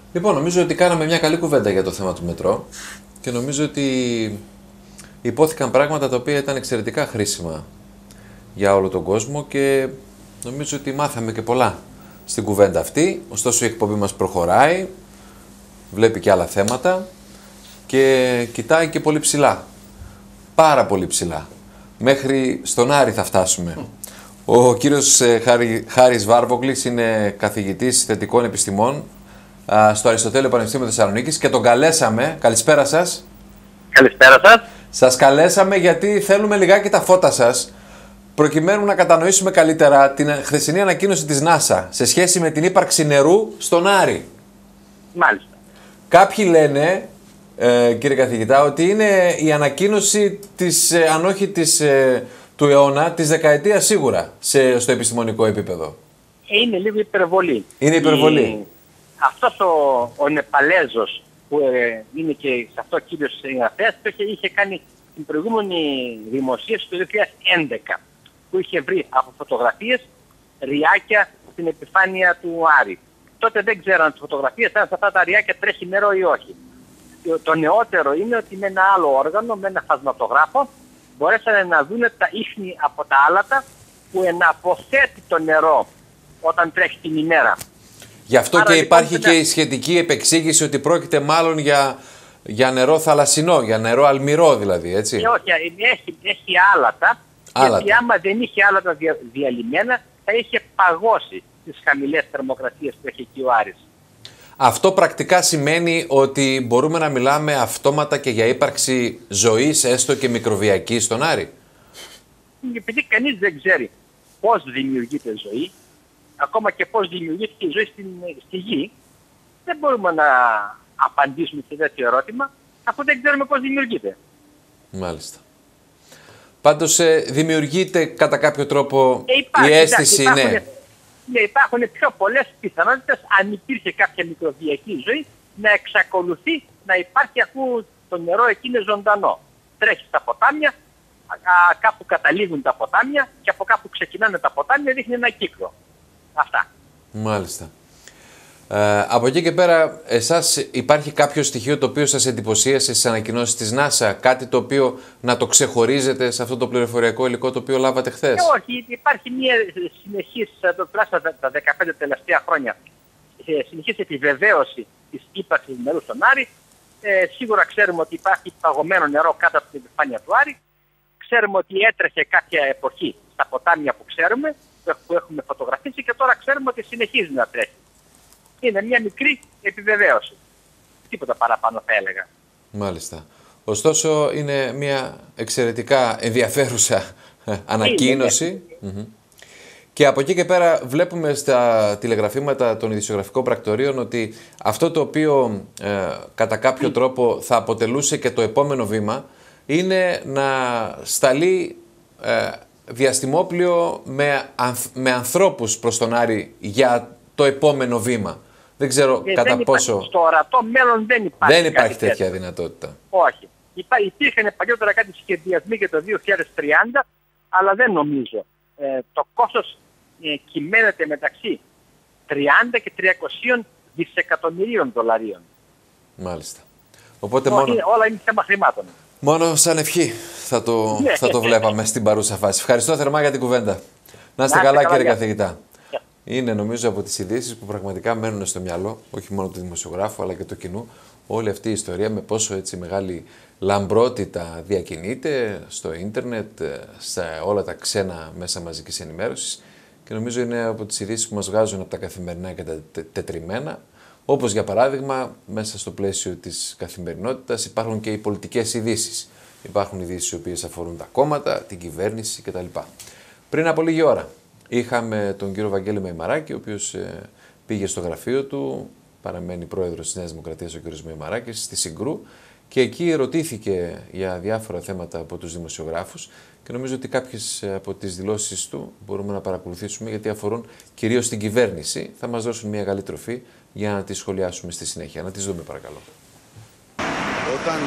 Λοιπόν, νομίζω ότι κάναμε μια καλή κουβέντα για το θέμα του μετρό και νομίζω ότι υπόθηκαν πράγματα τα οποία ήταν εξαιρετικά χρήσιμα για όλο τον κόσμο και νομίζω ότι μάθαμε και πολλά στην κουβέντα αυτή. Ωστόσο η εκπομπή μας προχωράει, βλέπει και άλλα θέματα και κοιτάει και πολύ ψηλά. Πάρα πολύ ψηλά. Μέχρι στον Άρη θα φτάσουμε. Ο κύριος Χάρης Βάρβογλης είναι καθηγητής θετικών επιστημών στο Αριστοτέλειο Πανεπιστήμιο Θεσσαλονίκης και τον καλέσαμε. Καλησπέρα σας. Καλησπέρα σας. Σας καλέσαμε γιατί θέλουμε λιγάκι τα φώτα σας προκειμένου να κατανοήσουμε καλύτερα την χθεσινή ανακοίνωση της NASA σε σχέση με την ύπαρξη νερού στον Άρη. Μάλιστα. Κάποιοι λένε, κύριε καθηγητά, ότι είναι η ανακοίνωση της, αν όχι του αιώνα, της δεκαετίας σίγουρα στο επιστημονικό επίπεδο. Είναι λίγο υπερβολή. Είναι υπερβολή. Αυτός ο Νεπαλέζος που είναι και σε αυτό κύριος συγγραφέας είχε κάνει την προηγούμενη δημοσίευση του 2011 που είχε βρει από φωτογραφίες ριάκια στην επιφάνεια του Άρη. Τότε δεν ξέραν τις φωτογραφίες αν σε αυτά τα ριάκια τρέχει νερό ή όχι. Το νεότερο είναι ότι με ένα άλλο όργανο, με ένα φασματογράφο, μπορέσανε να δουν τα ίχνη από τα άλατα που εναποθέτει το νερό όταν τρέχει την ημέρα. Γι' αυτό άρα, και υπάρχει και η σχετική επεξήγηση ότι πρόκειται μάλλον για νερό θαλασσινό, για νερό αλμυρό δηλαδή, έτσι. Όχι, έχει άλατα. Γιατί άμα δεν είχε άλατα διαλυμένα θα είχε παγώσει τις χαμηλές θερμοκρασίες που έχει εκεί ο Άρης. Αυτό πρακτικά σημαίνει ότι μπορούμε να μιλάμε αυτόματα και για ύπαρξη ζωής, έστω και μικροβιακής στον Άρη. Επειδή κανείς δεν ξέρει πώς δημιουργείται ζωή, ακόμα και πώς δημιουργήθηκε η ζωή στη γη, δεν μπορούμε να απαντήσουμε σε τέτοιο ερώτημα, αφού δεν ξέρουμε πώς δημιουργείται. Μάλιστα. Πάντως δημιουργείται κατά κάποιο τρόπο η αίσθηση, υπάρχουν πιο πολλές πιθανότητες, αν υπήρχε κάποια μικροβιακή ζωή, να εξακολουθεί να υπάρχει αφού το νερό εκεί είναι ζωντανό. Τρέχει στα ποτάμια, κάπου καταλήγουν τα ποτάμια και από κάπου ξεκινάνε τα ποτάμια, δείχνει ένα κύκλο. Αυτά. Μάλιστα. Από εκεί και πέρα, εσάς υπάρχει κάποιο στοιχείο το οποίο σας εντυπωσίασε στις ανακοινώσεις της NASA, κάτι το οποίο να το ξεχωρίζετε σε αυτό το πληροφοριακό υλικό το οποίο λάβατε χθες? Όχι, υπάρχει μια συνεχής, τουλάχιστον τα 15 τελευταία χρόνια, συνεχής επιβεβαίωση της ύπαρξης νερού στον Άρη. Σίγουρα ξέρουμε ότι υπάρχει παγωμένο νερό κάτω από την επιφάνεια του Άρη. Ξέρουμε ότι έτρεχε κάποια εποχή στα ποτάμια που ξέρουμε, που έχουμε φωτογραφίσει και τώρα ξέρουμε ότι συνεχίζει να τρέχει. Είναι μια μικρή επιβεβαίωση. Τίποτα παραπάνω θα έλεγα. Μάλιστα. Ωστόσο είναι μια εξαιρετικά ενδιαφέρουσα ανακοίνωση. Και από εκεί και πέρα βλέπουμε στα τηλεγραφήματα των ειδησιογραφικών πρακτορείων ότι αυτό το οποίο κατά κάποιο τρόπο θα αποτελούσε και το επόμενο βήμα είναι να σταλεί διαστημόπλιο με ανθρώπους προς τον Άρη για το επόμενο βήμα. Δεν ξέρω κατά πόσο... Στο ορατό μέλλον δεν υπάρχει. Δεν υπάρχει τέτοια δυνατότητα. Όχι. Υπήρχαν παλιότερα κάτι σχεδιασμοί για το 2030, αλλά δεν νομίζω. Το κόστος κυμαίνεται μεταξύ 30 και 300 δισεκατομμυρίων δολαρίων. Μάλιστα. Οπότε όλα είναι θέμα χρημάτων. Μόνο σαν ευχή θα το βλέπαμε στην παρούσα φάση. Ευχαριστώ θερμά για την κουβέντα. Να είστε καλά, κύριε καθηγητά. Είναι νομίζω από τις ειδήσεις που πραγματικά μένουν στο μυαλό, όχι μόνο του δημοσιογράφου αλλά και του κοινού, όλη αυτή η ιστορία με πόσο έτσι μεγάλη λαμπρότητα διακινείται στο ίντερνετ, σε όλα τα ξένα μέσα μαζικής ενημέρωσης και νομίζω είναι από τις ειδήσεις που μας βγάζουν από τα καθημερινά και τα τετριμμένα. Όπως για παράδειγμα, μέσα στο πλαίσιο της καθημερινότητας υπάρχουν και οι πολιτικές ειδήσεις. Υπάρχουν ειδήσεις οι οποίες αφορούν τα κόμματα, την κυβέρνηση κτλ. Πριν από λίγη ώρα είχαμε τον κύριο Βαγγέλη Μεϊμαράκη, ο οποίος πήγε στο γραφείο του, παραμένει πρόεδρος της Νέας Δημοκρατίας ο κύριος Μεϊμαράκης, στη Συγκρού και εκεί ερωτήθηκε για διάφορα θέματα από τους δημοσιογράφους και νομίζω ότι κάποιες από τις δηλώσεις του μπορούμε να παρακολουθήσουμε γιατί αφορούν κυρίως την κυβέρνηση. Θα μας δώσουν μια καλή τροφή για να τις σχολιάσουμε στη συνέχεια. Να τις δούμε παρακαλώ. Όταν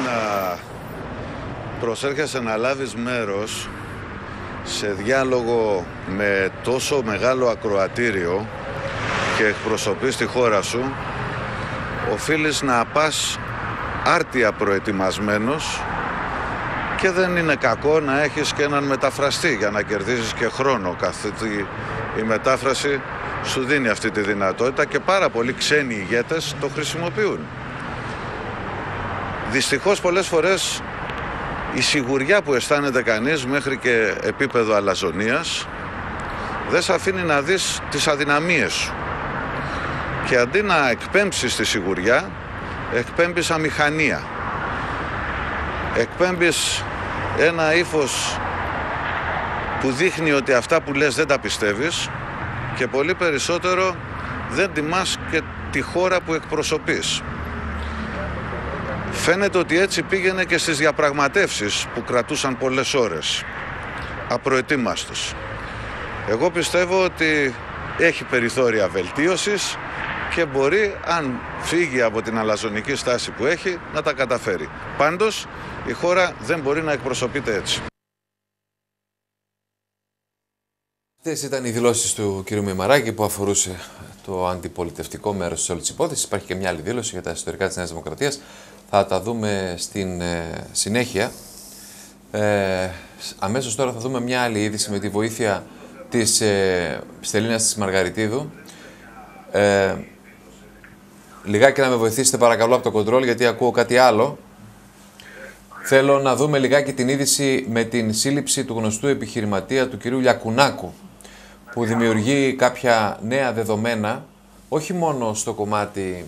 προσέρχεσαι να λάβεις μέρος σε διάλογο με τόσο μεγάλο ακροατήριο και εκπροσωπείς τη χώρα σου, οφείλεις να πας άρτια προετοιμασμένος και δεν είναι κακό να έχεις και έναν μεταφραστή για να κερδίσεις και χρόνο, καθότι η μετάφραση σου δίνει αυτή τη δυνατότητα και πάρα πολλοί ξένοι ηγέτες το χρησιμοποιούν. Δυστυχώς πολλές φορές η σιγουριά που αισθάνεται κανείς μέχρι και επίπεδο αλαζονίας δεν σε αφήνει να δεις τις αδυναμίες σου. Και αντί να εκπέμψεις τη σιγουριά, εκπέμπεις αμηχανία. Εκπέμπεις ένα ύφος που δείχνει ότι αυτά που λες δεν τα πιστεύεις και πολύ περισσότερο δεν τιμάς και τη χώρα που εκπροσωπείς. Φαίνεται ότι έτσι πήγαινε και στις διαπραγματεύσεις που κρατούσαν πολλές ώρες, απροετοίμαστος. Εγώ πιστεύω ότι έχει περιθώρια βελτίωσης και μπορεί, αν φύγει από την αλαζονική στάση που έχει, να τα καταφέρει. Πάντως, η χώρα δεν μπορεί να εκπροσωπείται έτσι. Αυτές ήταν οι δηλώσεις του κ. Μημαράκη που αφορούσε το αντιπολιτευτικό μέρος της όλης υπόθεσης. Υπάρχει και μια άλλη δήλωση για τα ιστορικά της Νέας Δημοκρατίας. Θα τα δούμε στην συνέχεια. Αμέσως τώρα θα δούμε μια άλλη είδηση με τη βοήθεια της Στελίνας της Μαργαριτίδου. Λιγάκι να με βοηθήσετε παρακαλώ από το κοντρόλ, γιατί ακούω κάτι άλλο. Θέλω να δούμε λιγάκι την είδηση με την σύλληψη του γνωστού επιχειρηματία του κυρίου Λιακουνάκου, που δημιουργεί κάποια νέα δεδομένα, όχι μόνο στο κομμάτι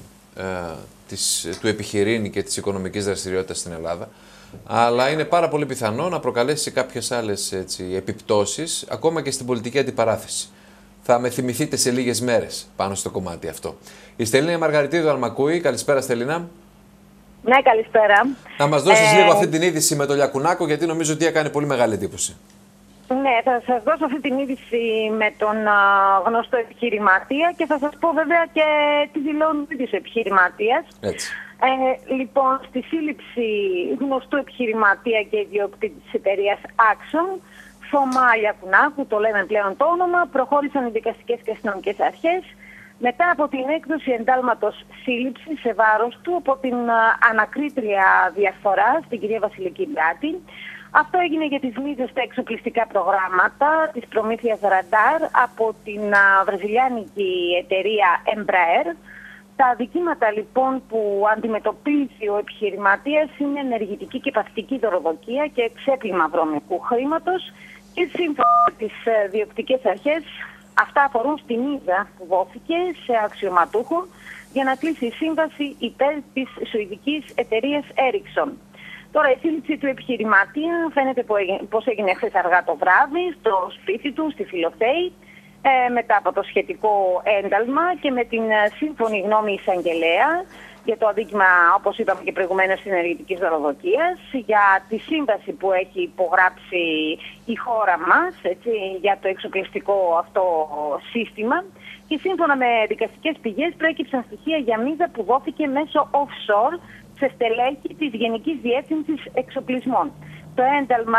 του επιχειρήν και της οικονομικής δραστηριότητας στην Ελλάδα, αλλά είναι πάρα πολύ πιθανό να προκαλέσει κάποιες άλλες επιπτώσεις, ακόμα και στην πολιτική αντιπαράθεση. Θα με θυμηθείτε σε λίγες μέρες πάνω στο κομμάτι αυτό. Η Στελίνα Μαργαριτίδου, αν μ' ακούει. Καλησπέρα, Στελίνα. Ναι, καλησπέρα. Να μας δώσεις λίγο αυτή την είδηση με τον Λιακουνάκο, γιατί νομίζω ότι έκανε πολύ μεγάλη εντύπωση. Ναι, θα σας δώσω αυτή την είδηση με τον γνωστό επιχειρηματία και θα σας πω βέβαια και τη δηλώνει της επιχειρηματίας. Έτσι. Λοιπόν, στη σύλληψη γνωστού επιχειρηματία και ιδιοκτήτη της εταιρείας Axon, Θωμά Λιακουνάκου, το λέμε πλέον το όνομα, προχώρησαν οι δικαστικές και αστυνομικές αρχές μετά από την έκδοση εντάλματος σύλληψης σε βάρος του από την ανακρίτρια διαφθοράς, την κυρία Βασιλική Μπράτη. Αυτό έγινε για τις μίζες στα εξοπλιστικά προγράμματα της προμήθειας Ραντάρ από την βραζιλιάνικη εταιρεία Embraer. Τα αδικήματα λοιπόν που αντιμετωπίζει ο επιχειρηματίας είναι ενεργητική και παθητική δωροδοκία και ξέπλυμα βρώμικου χρήματος και σύμφωνα με τις διοκτικές αρχές αυτά αφορούν στη μίζα που δόθηκε σε αξιωματούχο για να κλείσει η σύμβαση υπέρ της σουηδικής εταιρείας Ericsson. Τώρα η σύλληψη του επιχειρηματία φαίνεται πως έγινε χθες αργά το βράδυ στο σπίτι του στη Φιλοθέη, μετά από το σχετικό ένταλμα και με την σύμφωνη γνώμη εισαγγελέα για το αδίκημα, όπως είπαμε και προηγουμένως, της ενεργητικής δωροδοκίας, για τη σύμβαση που έχει υπογράψει η χώρα μας, έτσι, για το εξοπλιστικό αυτό σύστημα. Και σύμφωνα με δικαστικές πηγές προέκυψαν στοιχεία για μίζα που δόθηκε μέσω offshore σε στελέχη της Γενικής Διεύθυνσης Εξοπλισμών. Το ένταλμα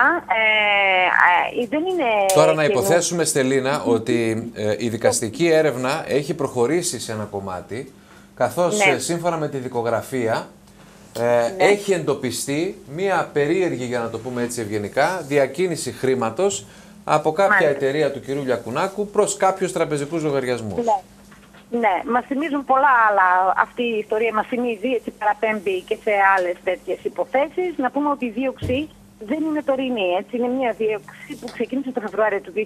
δεν είναι... Τώρα να υποθέσουμε, Στελίνα, ότι η δικαστική έρευνα έχει προχωρήσει σε ένα κομμάτι, καθώς σύμφωνα με τη δικογραφία έχει εντοπιστεί μία περίεργη, για να το πούμε έτσι ευγενικά, διακίνηση χρήματος από κάποια εταιρεία του κυρίου Λιακουνάκου προς κάποιους τραπεζικούς λογαριασμούς. Ναι, μας θυμίζουν πολλά άλλα. Αυτή η ιστορία μας θυμίζει, έτσι παραπέμπει και σε άλλες τέτοιες υποθέσεις. Να πούμε ότι η δίωξη δεν είναι τωρινή, έτσι. Είναι μια δίωξη που ξεκίνησε το Φεβρουάριο του 2014,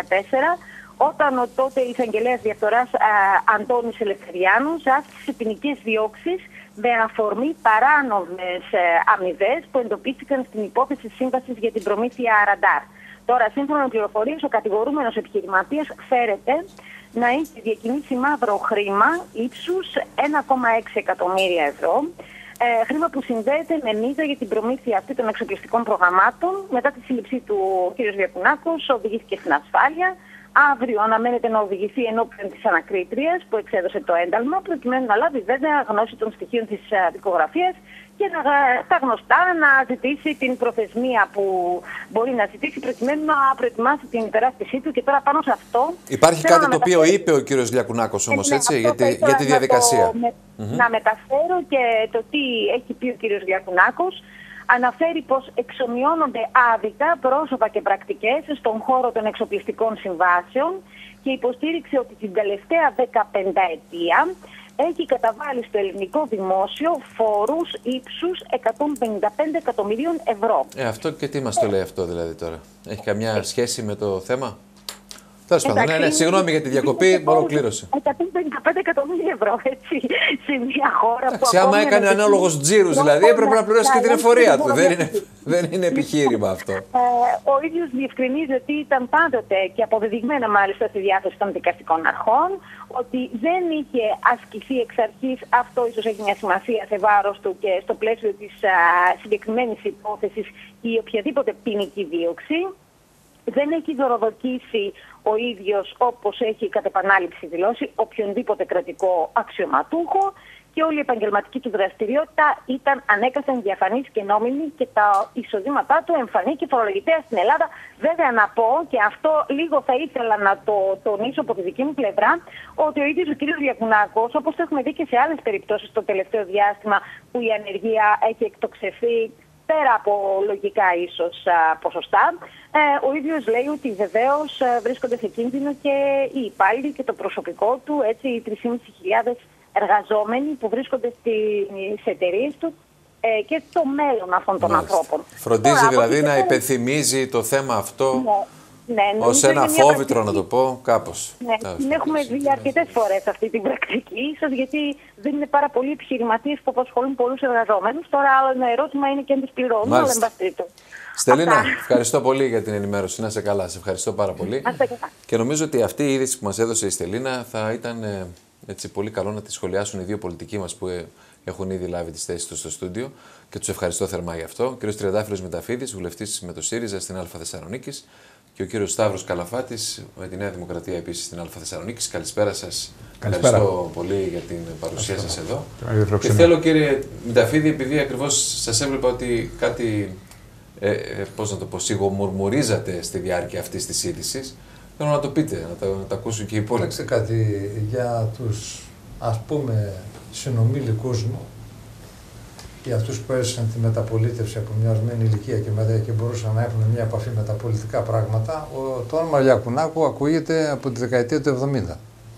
όταν ο τότε εισαγγελέας διαφθοράς Αντώνης Ελευθεριάνους άσκησε ποινικές διώξεις με αφορμή παράνομες αμοιβές που εντοπίστηκαν στην υπόθεση σύμβασης για την προμήθεια Ραντάρ. Τώρα, σύμφωνα με πληροφορίες, ο κατηγορούμενος επιχειρηματίας φέρεται να έχει διακινήσει μαύρο χρήμα ύψους 1,6 εκατομμύρια ευρώ. Χρήμα που συνδέεται με μίζα για την προμήθεια αυτή των εξοπλιστικών προγραμμάτων. Μετά τη σύλληψή του ο κ. Λιακουνάκος οδηγήθηκε στην ασφάλεια. Αύριο αναμένεται να οδηγηθεί ενώπιον της ανακρίτριας που εξέδωσε το ένταλμα, προκειμένου να λάβει βέβαια γνώση των στοιχείων της δικογραφίας και τα γνωστά να ζητήσει την προθεσμία που μπορεί να ζητήσει προκειμένου να προετοιμάσει την υπεράσπιση του. Και τώρα πάνω σε αυτό... Υπάρχει κάτι το οποίο είπε ο κύριος Λιακουνάκος όμως, έτσι, για τη διαδικασία. Να μεταφέρω και το τι έχει πει ο κύριος Λιακουνάκος. Αναφέρει πως εξομοιώνονται άδικα πρόσωπα και πρακτικές στον χώρο των εξοπλιστικών συμβάσεων και υποστήριξε ότι την τελευταία 15 ετία έχει καταβάλει στο ελληνικό δημόσιο φόρους ύψους 155 εκατομμυρίων ευρώ. Αυτό και τι μας το λέει αυτό δηλαδή τώρα? Έχει καμιά σχέση με το θέμα? Τέλος πάντων, ναι, συγγνώμη για τη διακοπή, ολοκλήρωσε. 155 εκατομμύρια ευρώ, έτσι, σε μια χώρα που... Άμα έκανε ανάλογος τζίρους, δηλαδή έπρεπε να πληρώσει και την εφορία του. Δεν είναι επιχείρημα αυτό. Ο ίδιος διευκρινίζει ότι ήταν πάντοτε και αποδεδειγμένα μάλιστα στη διάθεση των δικαστικών αρχών, ότι δεν είχε ασκηθεί εξ αρχής, αυτό ίσως έχει μια σημασία σε βάρος του και στο πλαίσιο της συγκεκριμένης υπόθεσης, η οποιαδήποτε ποινική δίωξη. Δεν έχει δωροδοκίσει ο ίδιος, όπως έχει κατ' επανάληψη δηλώσει, οποιονδήποτε κρατικό αξιωματούχο και όλη η επαγγελματική του δραστηριότητα ήταν ανέκαθεν διαφανής και νόμιμη και τα εισοδήματά του εμφανή και φορολογητέα στην Ελλάδα. Βέβαια να πω, και αυτό λίγο θα ήθελα να το τονίσω από τη δική μου πλευρά, ότι ο ίδιος ο κ. Λιακουνάκος, όπως το έχουμε δει και σε άλλες περιπτώσεις το τελευταίο διάστημα που η ανεργία έχει εκτοξευθεί, πέρα από λογικά ίσως ποσοστά, ο ίδιος λέει ότι βεβαίως βρίσκονται σε κίνδυνο και οι υπάλληλοι και το προσωπικό του, έτσι, οι 3.500 εργαζόμενοι που βρίσκονται στις εταιρείες του και το μέλλον αυτών των ανθρώπων. Φροντίζει δηλαδή να υπενθυμίζει το θέμα αυτό ως ένα φόβητρο, να το πω, κάπως. Ναι, την έχουμε δει αρκετές φορές αυτή την πρακτική, ίσως γιατί δεν είναι πάρα πολλοί επιχειρηματίες που απασχολούν πολλούς εργαζόμενους. Τώρα άλλο ένα ερώτημα είναι και αν τις πληρώνουν, αλλά εν πάση περιπτώσει. Στελίνα, ευχαριστώ πολύ για την ενημέρωση. Να είσαι καλά, σε ευχαριστώ πάρα πολύ. Και νομίζω ότι αυτή η είδηση που μας έδωσε η Στελίνα θα ήταν έτσι πολύ καλό να τη σχολιάσουν οι δύο πολιτικοί μας που έχουν ήδη λάβει τις θέσεις τους στο στούντιο και τους ευχαριστώ θερμά γι' αυτό. Ο κ. Τριαντάφυλλος Μεταφίδης, βουλευτής με το ΣΥΡΙΖΑ στην Α Θεσσαλονίκης, και ο κύριος Σταύρος Καλαφάτης με τη Νέα Δημοκρατία επίσης στην Α Θεσσαλονίκης. Καλησπέρα σας. Ευχαριστώ πολύ για την παρουσία σας εδώ. Και θέλω, κύριε Μηταφίδη, επειδή ακριβώς σας έβλεπα ότι κάτι, πώς να το πω, σιγομουρμουρίζατε στη διάρκεια αυτής της είδησης, θέλω να το πείτε, να τα ακούσουν και οι υπόλοιποι. Κοιτάξτε κάτι, για τους, ας πούμε, συνομήλικούς μου, για αυτούς που έζησαν τη μεταπολίτευση από μια ορισμένη ηλικία και μετά και μπορούσαν να έχουν μια επαφή με τα πολιτικά πράγματα, το όνομα Λιακουνάκου ακούγεται από τη δεκαετία του 70.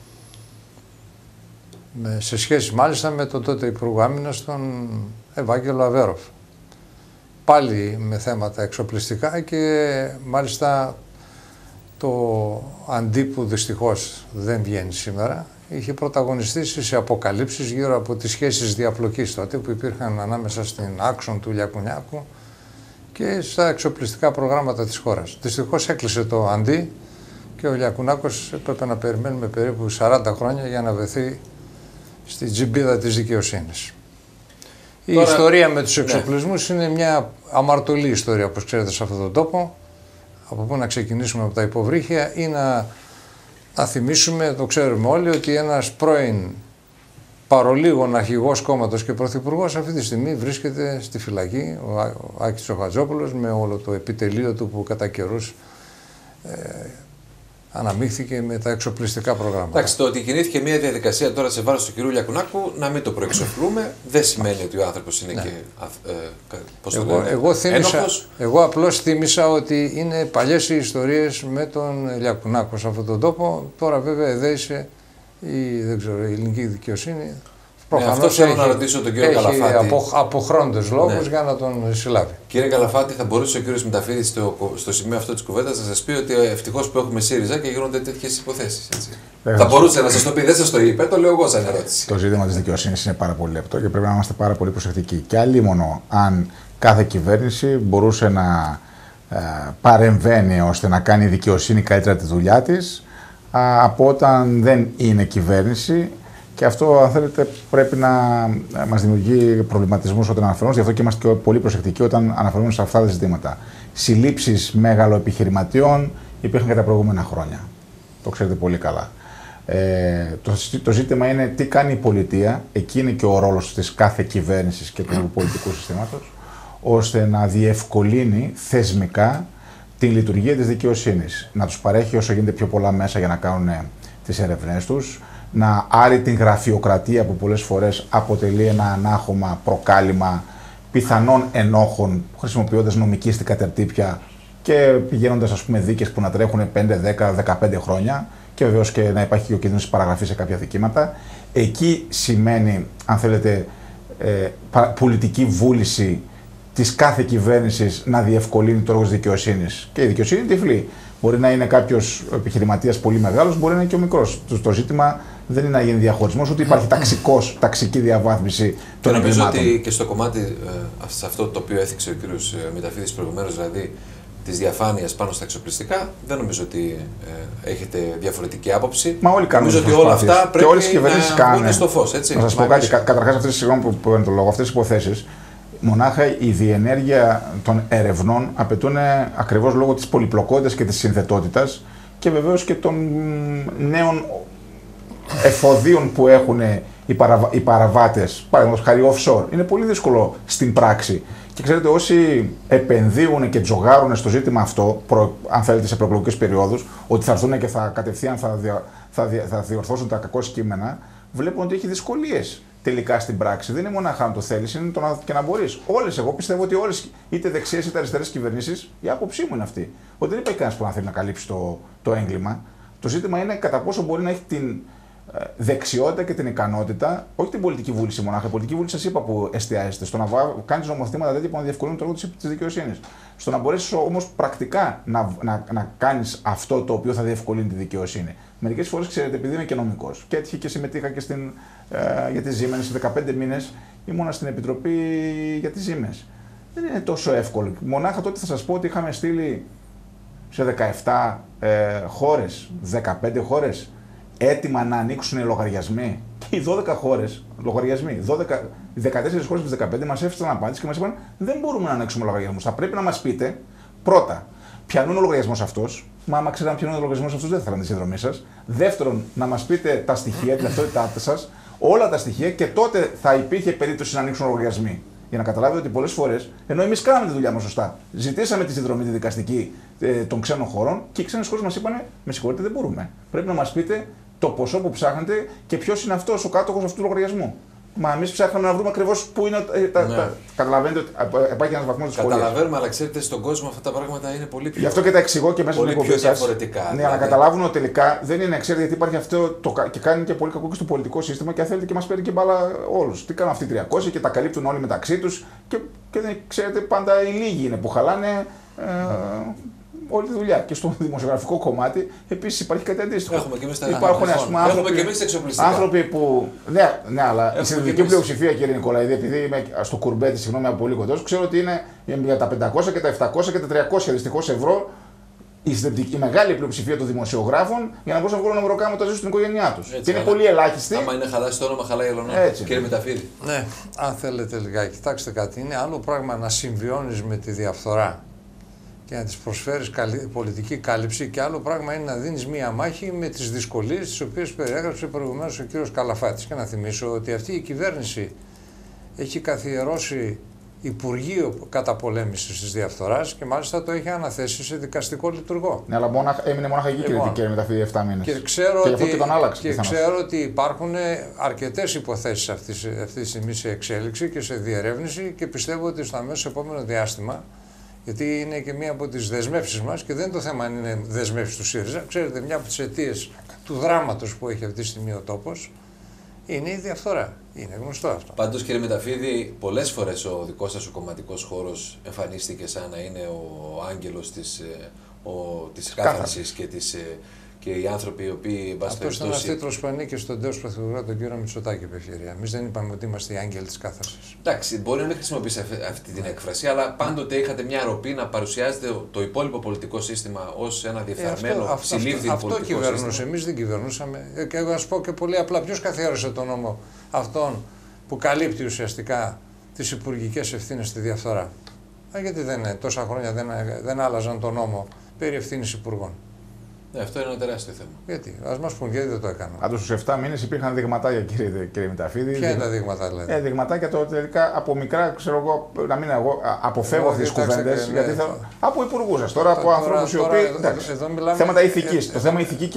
Σε σχέση μάλιστα με τον τότε Υπουργό Άμυνας, τον Ευάγγελο Αβέροφ. Πάλι με θέματα εξοπλιστικά και μάλιστα το αντί που δυστυχώς δεν βγαίνει σήμερα, είχε πρωταγωνιστήσει σε αποκαλύψεις γύρω από τις σχέσεις διαπλοκής τότε που υπήρχαν ανάμεσα στην άξον του Λιακουνάκου και στα εξοπλιστικά προγράμματα της χώρας. Δυστυχώς έκλεισε το αντί και ο Λιακουνάκος έπρεπε να περιμένουμε περίπου 40 χρόνια για να βρεθεί στη τζιμπίδα της δικαιοσύνης. Η ιστορία με τους εξοπλισμούς είναι μια αμαρτωλή ιστορία, όπως ξέρετε, σε αυτόν τον τόπο. Από πού να ξεκινήσουμε, από τα υποβρύχια, ή να θυμίσουμε, το ξέρουμε όλοι, ότι ένας πρώην παρολίγων αρχηγός κόμματος και πρωθυπουργός αυτή τη στιγμή βρίσκεται στη φυλακή, ο Άκης ο Χατζόπουλος, με όλο το επιτελείο του που κατά καιρούς αναμίχθηκε με τα εξοπλιστικά προγράμματα. Εντάξει, το ότι κινήθηκε μια διαδικασία τώρα σε βάρος του κ. Λιακουνάκου, να μην το προεξοφλούμε, δεν σημαίνει ότι ο άνθρωπος είναι και πώς το λένε, ένοχος. Εγώ απλώς θύμισα ότι είναι παλιές οι ιστορίες με τον Λιακουνάκο σε αυτόν τον τόπο. Τώρα βέβαια εδέησε η ελληνική δικαιοσύνη. Αυτό θέλω να ρωτήσω τον κύριο Καλαφάτη. Από χρόντες λόγους για να τον συλλάβει. Κύριε Καλαφάτη, θα μπορούσε ο κύριος Μηταφίδης στο σημείο αυτό της κουβέντας να σας πει ότι ευτυχώς που έχουμε ΣΥΡΙΖΑ και γίνονται τέτοιες υποθέσεις. Θα μπορούσε να σας το πει, δεν σας το είπε, το λέω εγώ σαν ερώτηση. Το ζήτημα της δικαιοσύνης είναι πάρα πολύ λεπτό και πρέπει να είμαστε πάρα πολύ προσεκτικοί. Και αλλήμονο αν κάθε κυβέρνηση μπορούσε να παρεμβαίνει ώστε να κάνει η δικαιοσύνη καλύτερα τη δουλειά της από όταν δεν είναι κυβέρνηση. Και αυτό, αν θέλετε, πρέπει να μας δημιουργεί προβληματισμούς όταν αναφερόμαστε. Γι' αυτό και είμαστε και πολύ προσεκτικοί όταν αναφερόμαστε σε αυτά τα ζητήματα. Συλλήψεις μεγαλοεπιχειρηματιών υπήρχαν και τα προηγούμενα χρόνια. Το ξέρετε πολύ καλά. Το ζήτημα είναι τι κάνει η πολιτεία, εκεί είναι και ο ρόλος της κάθε κυβέρνησης και του πολιτικού συστήματος, ώστε να διευκολύνει θεσμικά τη λειτουργία της δικαιοσύνης. Να τους παρέχει όσο γίνεται πιο πολλά μέσα για να κάνουν τις έρευνές τους, να άρει την γραφειοκρατία που πολλές φορές αποτελεί ένα ανάχωμα προκάλημα πιθανών ενόχων, χρησιμοποιώντας νομικίστικα τερτύπια και πηγαίνοντας, ας πούμε, δίκες που να τρέχουν 5, 10, 15 χρόνια και βεβαίως και να υπάρχει και ο κίνδυνος της παραγραφής σε κάποια δικήματα. Εκεί σημαίνει, αν θέλετε, πολιτική βούληση της κάθε κυβέρνησης να διευκολύνει το έργο της δικαιοσύνης. Και η δικαιοσύνη είναι τυφλή. Μπορεί να είναι κάποιος επιχειρηματίας πολύ μεγάλος, μπορεί να είναι και ο μικρός. Το ζήτημα δεν είναι να γίνει διαχωρισμός, ούτε υπάρχει ταξική διαβάθμιση των εγκλημάτων. Νομίζω ότι και στο κομμάτι, σε αυτό το οποίο έθιξε ο κ. Μηταφίδης προηγουμένως, δηλαδή της διαφάνειας πάνω στα εξοπλιστικά, δεν νομίζω ότι έχετε διαφορετική άποψη. Μα όλοι κάνουν. Νομίζω ότι όλα αυτά πρέπει να βγουν στο φως. Να σας πω κάτι. Καταρχάς, αυτές οι υποθέσεις, μονάχα η διενέργεια των ερευνών απαιτούν ακριβώς λόγω της πολυπλοκότητας και της συνθετότητας και βεβαίως και των νέων εφοδίων που έχουν οι παραβάτες, παραδείγματος χάρη offshore. Είναι πολύ δύσκολο στην πράξη. Και ξέρετε, όσοι επενδύουν και τζογάρουν στο ζήτημα αυτό, αν θέλετε σε προεκλογικές περιόδους, ότι θα έρθουν και κατευθείαν θα διορθώσουν τα κακό κείμενα, βλέπουν ότι έχει δυσκολίες τελικά στην πράξη. Δεν είναι μονάχα να το θέλεις, είναι και να μπορείς. Εγώ πιστεύω ότι όλες, είτε δεξιές είτε αριστερές κυβερνήσεις, η άποψή μου είναι αυτή. Ότι δεν υπάρχει κανένας που να θέλει να καλύψει το έγκλημα. Το ζήτημα είναι κατά πόσο μπορεί να έχει την δεξιότητα και την ικανότητα, όχι την πολιτική βούληση μονάχα. Η πολιτική βούληση, σας είπα, που εστιάζεται στο να κάνει νομοθετήματα τέτοια που να διευκολύνουν το έργο της δικαιοσύνης. Στο να μπορέσει όμως πρακτικά να κάνει αυτό το οποίο θα διευκολύνει τη δικαιοσύνη. Μερικές φορές, ξέρετε, επειδή είμαι και νομικός και έτυχε και συμμετείχα και για τις Siemens, σε 15 μήνες ήμουνα στην Επιτροπή για τις Siemens. Δεν είναι τόσο εύκολο. Μονάχα τότε θα σας πω ότι είχαμε στείλει σε 17 χώρες, 15 χώρες, έτοιμα να ανοίξουν λογαριασμοί. Και οι 12 χώρες, λογαριασμοί, οι 14 χώρες από τις 15 μας έφτιαξαν απάντηση και μας είπαν: δεν μπορούμε να ανοίξουμε λογαριασμούς. Θα πρέπει να μας πείτε πρώτα, ποιανού είναι ο λογαριασμός αυτός. Μα άμα ξέραμε ποιανού είναι ο λογαριασμός αυτός, δεν θα θέλαμε τη συνδρομή σας. Δεύτερον, να μας πείτε τα στοιχεία, την ταυτότητά σας, όλα τα στοιχεία και τότε θα υπήρχε περίπτωση να ανοίξουν λογαριασμοί. Για να καταλάβετε ότι πολλές φορές, ενώ εμείς κάναμε τη δουλειά μας σωστά, ζητήσαμε τη συνδρομή τη δικαστική των ξένων χωρών και οι ξένες χώρες μας είπαν: με συγχωρείτε, δεν μπορούμε. Πρέπει να μας πείτε το ποσό που ψάχνετε και ποιος είναι αυτός ο κάτοχος αυτού του λογαριασμού. Μα εμείς ψάχναμε να βρούμε ακριβώς πού είναι. Καταλαβαίνετε ότι υπάρχει ένας βαθμός δυσκολίας. Καταλαβαίνουμε, αλλά ξέρετε, στον κόσμο αυτά τα πράγματα είναι πολύ πιο. Γι' αυτό και τα εξηγώ και μέσα στην εκπομπή σας. Διαφορετικά. Ναι, δηλαδή. Αλλά καταλάβουν ότι τελικά δεν είναι, ξέρετε, γιατί υπάρχει αυτό και κάνει και πολύ κακό και στο πολιτικό σύστημα και αν θέλετε και μας παίρνει και μπάλα όλους. Τι κάνουν αυτοί οι 300 και τα καλύπτουν όλοι μεταξύ τους και ξέρετε, πάντα οι λίγοι είναι που χαλάνε. Όλη τη δουλειά. Και στο δημοσιογραφικό κομμάτι επίσης υπάρχει κάτι αντίστοιχο. Έχουμε και εμείς τα άνθρωποι που. Ναι, αλλά η συντηρητική πλειοψηφία, κύριε Νικολαίδη, επειδή είμαι στο κουρμπέτι, συγγνώμη από πολύ κοντός, ξέρω ότι είναι για τα 500 και τα 700 και τα 300 δυστυχώς ευρώ η μεγάλη πλειοψηφία των δημοσιογράφων για να μπορούν να βγάλουν ένα μεροκάμα το ζήσουν στην οικογένειά τους. Και είναι πολύ ελάχιστη. Άμα είναι χαλάσει το όνομα, χαλάει ολονό. Κύριε Μηταφίδη. Ναι, αν θέλετε λιγάκι, κοιτάξτε κάτι. Είναι άλλο πράγμα να συμβιώνεις με τη διαφθορά και να της προσφέρεις πολιτική κάλυψη και άλλο πράγμα είναι να δίνεις μία μάχη με τις δυσκολίες τις οποίες περιέγραψε προηγουμένως ο κύριος Καλαφάτης. Και να θυμίσω ότι αυτή η κυβέρνηση έχει καθιερώσει Υπουργείο Καταπολέμησης της Διαφθοράς και μάλιστα το έχει αναθέσει σε δικαστικό λειτουργό. Ναι, αλλά έμεινε μονάχα εκεί, κύριε Μηταφίδη, 7 μήνες. Και ξέρω ότι υπάρχουν αρκετές υποθέσεις αυτή τη στιγμή σε εξέλιξη και σε διερεύνηση και πιστεύω ότι στο αμέσως επόμενο διάστημα, γιατί είναι και μία από τις δεσμεύσεις μας και δεν είναι το θέμα αν είναι δεσμεύσεις του ΣΥΡΙΖΑ. Ξέρετε, μια από τις αιτίες του δράματος που έχει αυτή τη στιγμή ο τόπος είναι η διαφθορά. Είναι γνωστό αυτό. Πάντως, κύριε Μηταφίδη, πολλές φορές ο δικός σας ο κομματικός χώρος εμφανίστηκε σαν να είναι ο άγγελος της κάθαρσης και οι άνθρωποι οι οποίοι. Αυτό ήταν ο τίτλος που ανήκει στον τέος πρωθυπουργό, τον κύριο Μητσοτάκη, επιφέρεια. Εμείς δεν είπαμε ότι είμαστε οι άγγελοι της κάθαρσης. Εντάξει, μπορεί να μην χρησιμοποιήσει αυτή την έκφραση, αλλά πάντοτε είχατε μια ροπή να παρουσιάζετε το υπόλοιπο πολιτικό σύστημα ως ένα διεφθαρμένο, ψηλήφθη αυτό κυβερνούσε. Εμείς δεν κυβερνούσαμε. Και εγώ να σου πω και πολύ απλά, ποιος καθιέρωσε τον νόμο αυτόν που καλύπτει ουσιαστικά τις υπουργικές ευθύνες στη διαφθορά. Γιατί τόσα χρόνια δεν άλλαζαν τον νόμο περί ευθύνης υπουργών. Αυτό είναι ένα τεράστιο θέμα. Γιατί, ας μας πούν, γιατί δεν το έκαναν. Πάντως στους 7 μήνες υπήρχαν δειγματάκια, κύριε Μηταφίδη. Ποια είναι τα δείγματα, δηλαδή? Δειγματάκια τελικά από μικρά, ξέρω εγώ, να μην εγώ, αποφεύγω τις κουβέντες. Ναι, Γιατί από υπουργούς σας, τώρα από ανθρώπους οι οποίοι. Θέματα ηθικής. Το θέμα ηθική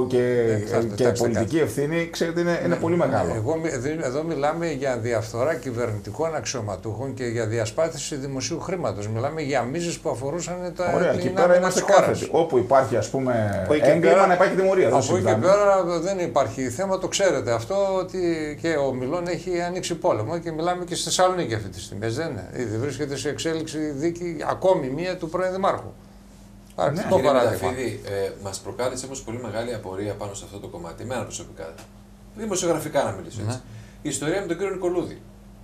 και πολιτική ευθύνη, ξέρετε, είναι πολύ μεγάλο. Εδώ μιλάμε για διαφθορά κυβερνητικών αξιωματούχων και για διασπάθηση δημοσίου χρήματος. Μιλάμε για μίζες που αφορούσαν τα. Ωραία, εκεί πέρα είμαστε κάθετοι. Όπου υπάρχει, ας πούμε, έγκλημα, να υπάρχει τιμωρία. Από εκεί και πέρα δεν υπάρχει θέμα, το ξέρετε αυτό, ότι και ο Μιλών έχει ανοίξει πόλεμο και μιλάμε και στη Θεσσαλονίκη αυτή τη στιγμή. Δεν είναι. Ήδη βρίσκεται σε εξέλιξη δίκη ακόμη μία του πρώην Δημάρχου. Κύριε Μηταφίδη, μας προκάλεσε όμως πολύ μεγάλη απορία πάνω σε αυτό το κομμάτι, εμένα προσωπικά. Δημοσιογραφικά να μιλήσω έτσι. Η ιστορία με τον κύριο Νικολούδη.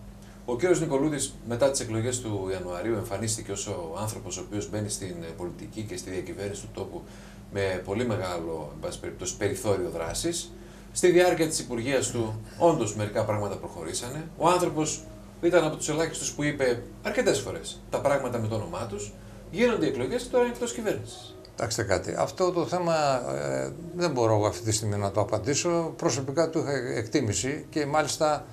Ο κύριος Νικολούδης μετά τις εκλογές του Ιανουαρίου εμφανίστηκε ως ο άνθρωπος ο οποίος μπαίνει στην πολιτική και στη διακυβέρνηση του τόπου με πολύ μεγάλο, εν πάση περιπτώσει, περιθώριο δράσης. Στη διάρκεια της υπουργείας του, όντως μερικά πράγματα προχωρήσανε. Ο άνθρωπος ήταν από τους ελάχιστους που είπε αρκετές φορές τα πράγματα με το όνομά τους. Γίνονται οι εκλογές και τώρα είναι εκτός κυβέρνησης. Κοιτάξτε κάτι. Αυτό το θέμα δεν μπορώ εγώ αυτή τη στιγμή να το απαντήσω. Προσωπικά του είχα εκτίμηση και μάλιστα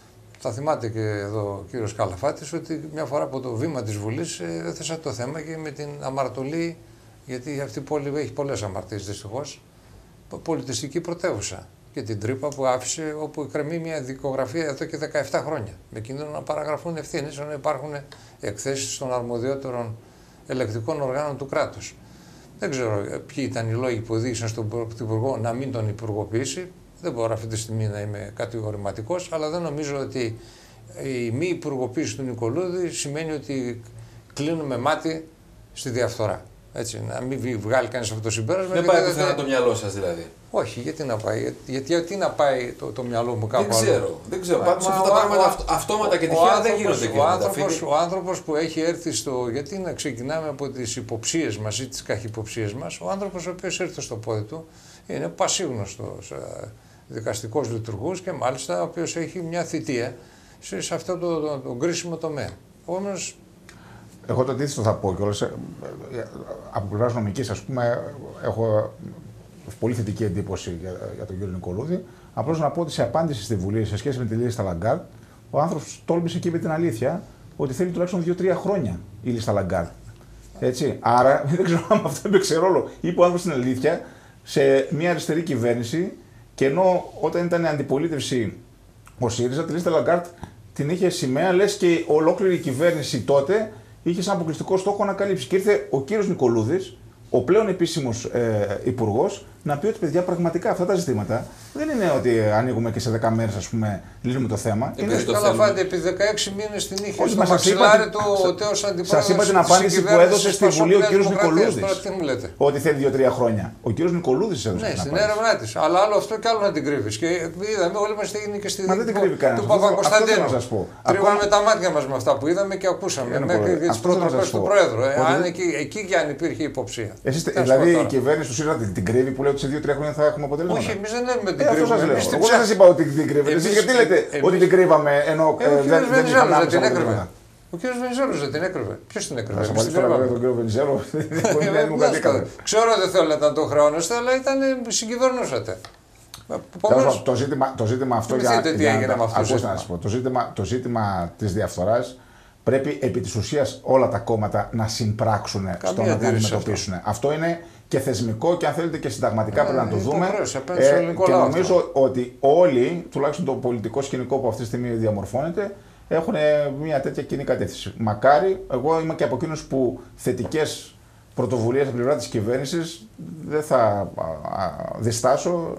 θα θυμάται και εδώ ο κύριος Καλαφάτης ότι μια φορά από το βήμα της Βουλής έθεσα το θέμα και με την αμαρτωλή, γιατί αυτή η πόλη έχει πολλές αμαρτίες δυστυχώς, πολιτιστική πρωτεύουσα. Και την τρύπα που άφησε, όπου εκκρεμεί μια δικογραφία εδώ και 17 χρόνια. Με κίνδυνο να παραγραφούν ευθύνες, ενώ υπάρχουν εκθέσεις των αρμοδιότερων ελεκτικών οργάνων του κράτους. Δεν ξέρω ποιοι ήταν οι λόγοι που οδήγησαν στον Πρωθυπουργό να μην τον υπουργοποιήσει. Δεν μπορώ αυτή τη στιγμή να είμαι κατηγορηματικός, αλλά δεν νομίζω ότι η μη υπουργοποίηση του Νικολούδη σημαίνει ότι κλείνουμε μάτι στη διαφθορά. Έτσι, να μην βγάλει κανείς αυτό το συμπέρασμα. Δεν πάει πουθενά το μυαλό σας δηλαδή. Όχι, γιατί να πάει, γιατί να πάει το μυαλό μου κάπου άλλο. Δεν ξέρω. Πάντως αυτά τα πράγματα αυτόματα και τυχαία δεν γίνονται. Ο άνθρωπος που έχει έρθει στο. Γιατί να ξεκινάμε από τις υποψίες μας ή τις καχυποψίες μας, ο άνθρωπος ο οποίος έρθει στο πόδι του είναι πασίγνωστος δικαστικός λειτουργός και μάλιστα ο οποίος έχει μια θητεία σε αυτό το κρίσιμο τομέα. Όμως. Εγώ το αντίθετο θα πω κιόλας. Από πλευράς νομικής, ας πούμε, έχω πολύ θετική εντύπωση για τον κύριο Νικολούδη. Απλώς να πω ότι σε απάντηση στη Βουλή σε σχέση με τη λίστα Λαγκάρτ, ο άνθρωπος τόλμησε και είπε την αλήθεια ότι θέλει τουλάχιστον 2-3 χρόνια η λίστα Λαγκάρτ. Έτσι. Άρα δεν ξέρω αν αυτό έπαιξε ρόλο. Είπε ο άνθρωπος την αλήθεια σε μια αριστερή κυβέρνηση και ενώ όταν ήταν αντιπολίτευση ο ΣΥΡΙΖΑ, τη λίστα Λαγκάρτ την είχε σημαία, λες και ολόκληρη η κυβέρνηση τότε είχε σαν αποκλειστικό στόχο να καλύψει. Και ήρθε ο κύριος Νικολούδης, ο πλέον επίσημος υπουργός, να πει ότι παιδιά πραγματικά αυτά τα ζητήματα δεν είναι ότι ανοίγουμε και σε 10 μέρες, ας πούμε, λύνουμε το θέμα. Καλαφάτε, επί 16 μήνες την είχε στο μαξιλάρι του ο τέος αντιπρόεδρος. Σας είπα την απάντηση που έδωσε στη Βουλή ο κύριος Νικολούδης. Ότι θέλει 2-3 χρόνια. Ο κύριος Νικολούδης έδωσε. Ναι, στην έρευνά της. Αλλά άλλο αυτό και άλλο να την κρύβεις. Και είδαμε, όλοι μας έγινε και στη δίκη του Παπακοσταντίνου. Τρίβαμε τα μάτια μας με αυτά που είδαμε και ακούσαμε. Μέχρι τις προτροπές του Πρόεδρου. Εκεί και αν υπήρχε υποψία. Δηλαδή η κυβέρνηση του ΣΥΡΙΖΑ την κρύβει που λέει ότι σε 2-3 χρόνια θα έχουμε αποτέλεσμα. Όχι, εμείς δεν λέμε την κρύβουμε. Εγώ δεν σας είπα ότι την κρύβετε. Εσείς γιατί λέτε ότι την κρύβαμε ενώ δεν είχαμε αποτέλεσμα. Ο κ. Βενιζέλος δεν την έκρυβε. Ποιος την έκρυβε? Θα σας τώρα τον κ. Βενιζέλο. Ξέρω δεν θέλετε να τον χρεώνεστε, αλλά συγκυβερνούσατε. Το ζήτημα αυτό το ζήτημα της διαφθοράς πρέπει επί της ουσίας όλα τα κόμματα να συμπράξουν στο να την αντιμετωπίσουν. Αυτό είναι και θεσμικό και αν θέλετε και συνταγματικά πρέπει να το δούμε. Και νομίζω ότι όλοι, τουλάχιστον το πολιτικό σκηνικό που αυτή τη στιγμή διαμορφώνεται, έχουν μια τέτοια κοινή κατεύθυνση. Μακάρι, εγώ είμαι και από εκείνους που θετικές πρωτοβουλίες από πλευρά της κυβέρνησης δεν θα διστάσω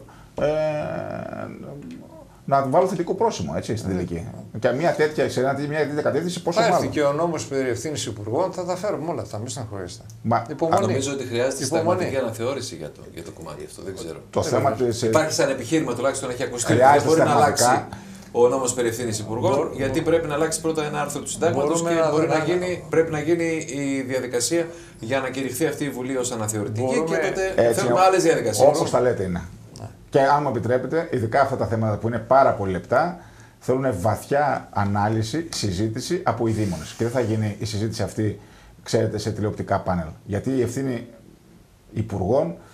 να βάλω θετικό πρόσημο έτσι, στην τελική. Και μια τέτοια κατεύθυνση πόσο μάλλον. Θα έρθει και ο νόμος περί ευθύνης υπουργών, θα τα φέρουμε όλα αυτά, μην στεναχωρήσετε. Νομίζω ότι χρειάζεται συνταγματική αναθεώρηση για το κομμάτι αυτό, δεν ξέρω. Το θέμα υπάρχει σαν επιχείρημα, τουλάχιστον έχει ακουστεί, ότι δεν μπορεί να αλλάξει ο νόμος περί ευθύνης υπουργών, γιατί πρέπει να αλλάξει πρώτα ένα άρθρο του συντάγματος και πρέπει να γίνει η διαδικασία για να κηρυχθεί αυτή η Βουλή ως αναθεωρητική και τότε θέλουμε άλλες διαδικασίες. Όπως τα λέτε είναι. Και αν μου επιτρέπετε, ειδικά αυτά τα θέματα που είναι πάρα πολύ λεπτά, θέλουν βαθιά ανάλυση, συζήτηση από οι δήμονες. Και δεν θα γίνει η συζήτηση αυτή, ξέρετε, σε τηλεοπτικά πάνελ. Γιατί η ευθύνη υπουργών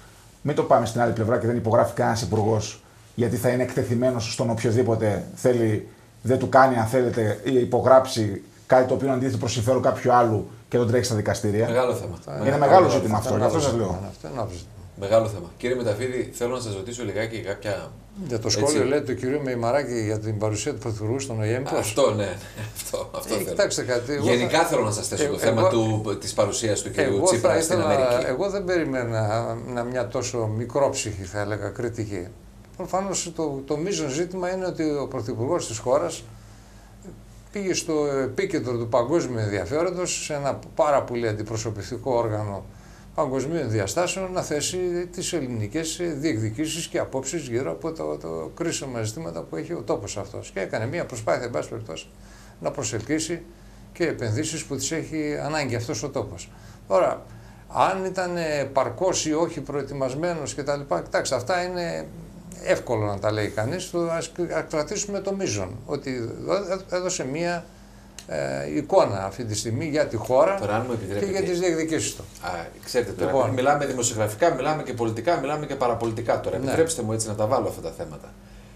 Μην το πάμε στην άλλη πλευρά και δεν υπογράφει κανένας υπουργός, γιατί θα είναι εκτεθειμένος στον οποιοδήποτε θέλει, δεν του κάνει, αν θέλετε, ή υπογράψει κάτι το οποίο αντίθεται προς συμφέρον κάποιου άλλου και τον τρέχει στα δικαστήρια. Μεγάλο θέμα. Είναι μεγάλο ζήτημα αυτό, γι' αυτό σας λέω. Μεγάλο θέμα. Κύριε Μεταφίδη, θέλω να σας ρωτήσω λιγάκι κάποια. Για το σχόλιο λέτε του κυρίου Μεϊμαράκη για την παρουσία του Πρωθυπουργού στον ΟΗΕ. Αυτό, ναι. Αυτό θέλω. Κοιτάξτε κάτι. Γενικά θέλω να σας θέσω το θέμα της παρουσίας του κυρίου Τσίπρα στην Αμερική. Εγώ δεν περιμένα μια τόσο μικρόψυχη, θα έλεγα, κριτική. Προφανώς το μείζον ζήτημα είναι ότι ο Πρωθυπουργός της χώρας πήγε στο επίκεντρο του παγκόσμιου ενδιαφέροντος, σε ένα πάρα πολύ αντιπροσωπευτικό όργανο παγκοσμίων διαστάσεων, να θέσει τις ελληνικές διεκδικήσεις και απόψεις γύρω από το κρίσιμα ζητήματα που έχει ο τόπος αυτός. Και έκανε μια προσπάθεια, εν πάση περιπτώσει, να προσελκύσει και επενδύσεις που τις έχει ανάγκη αυτός ο τόπος. Τώρα, αν ήταν παρκώς ή όχι προετοιμασμένος κτλ. Κοιτάξτε, αυτά είναι εύκολο να τα λέει κανείς. Ας κρατήσουμε το μείζον, ότι έδωσε μια εικόνα αυτή τη στιγμή για τη χώρα τώρα, και για τις διεκδικήσεις του. Ξέρετε τώρα, λοιπόν, μιλάμε δημοσιογραφικά, μιλάμε και πολιτικά, μιλάμε και παραπολιτικά τώρα. Ναι. Επιτρέψτε μου έτσι να τα βάλω αυτά τα θέματα.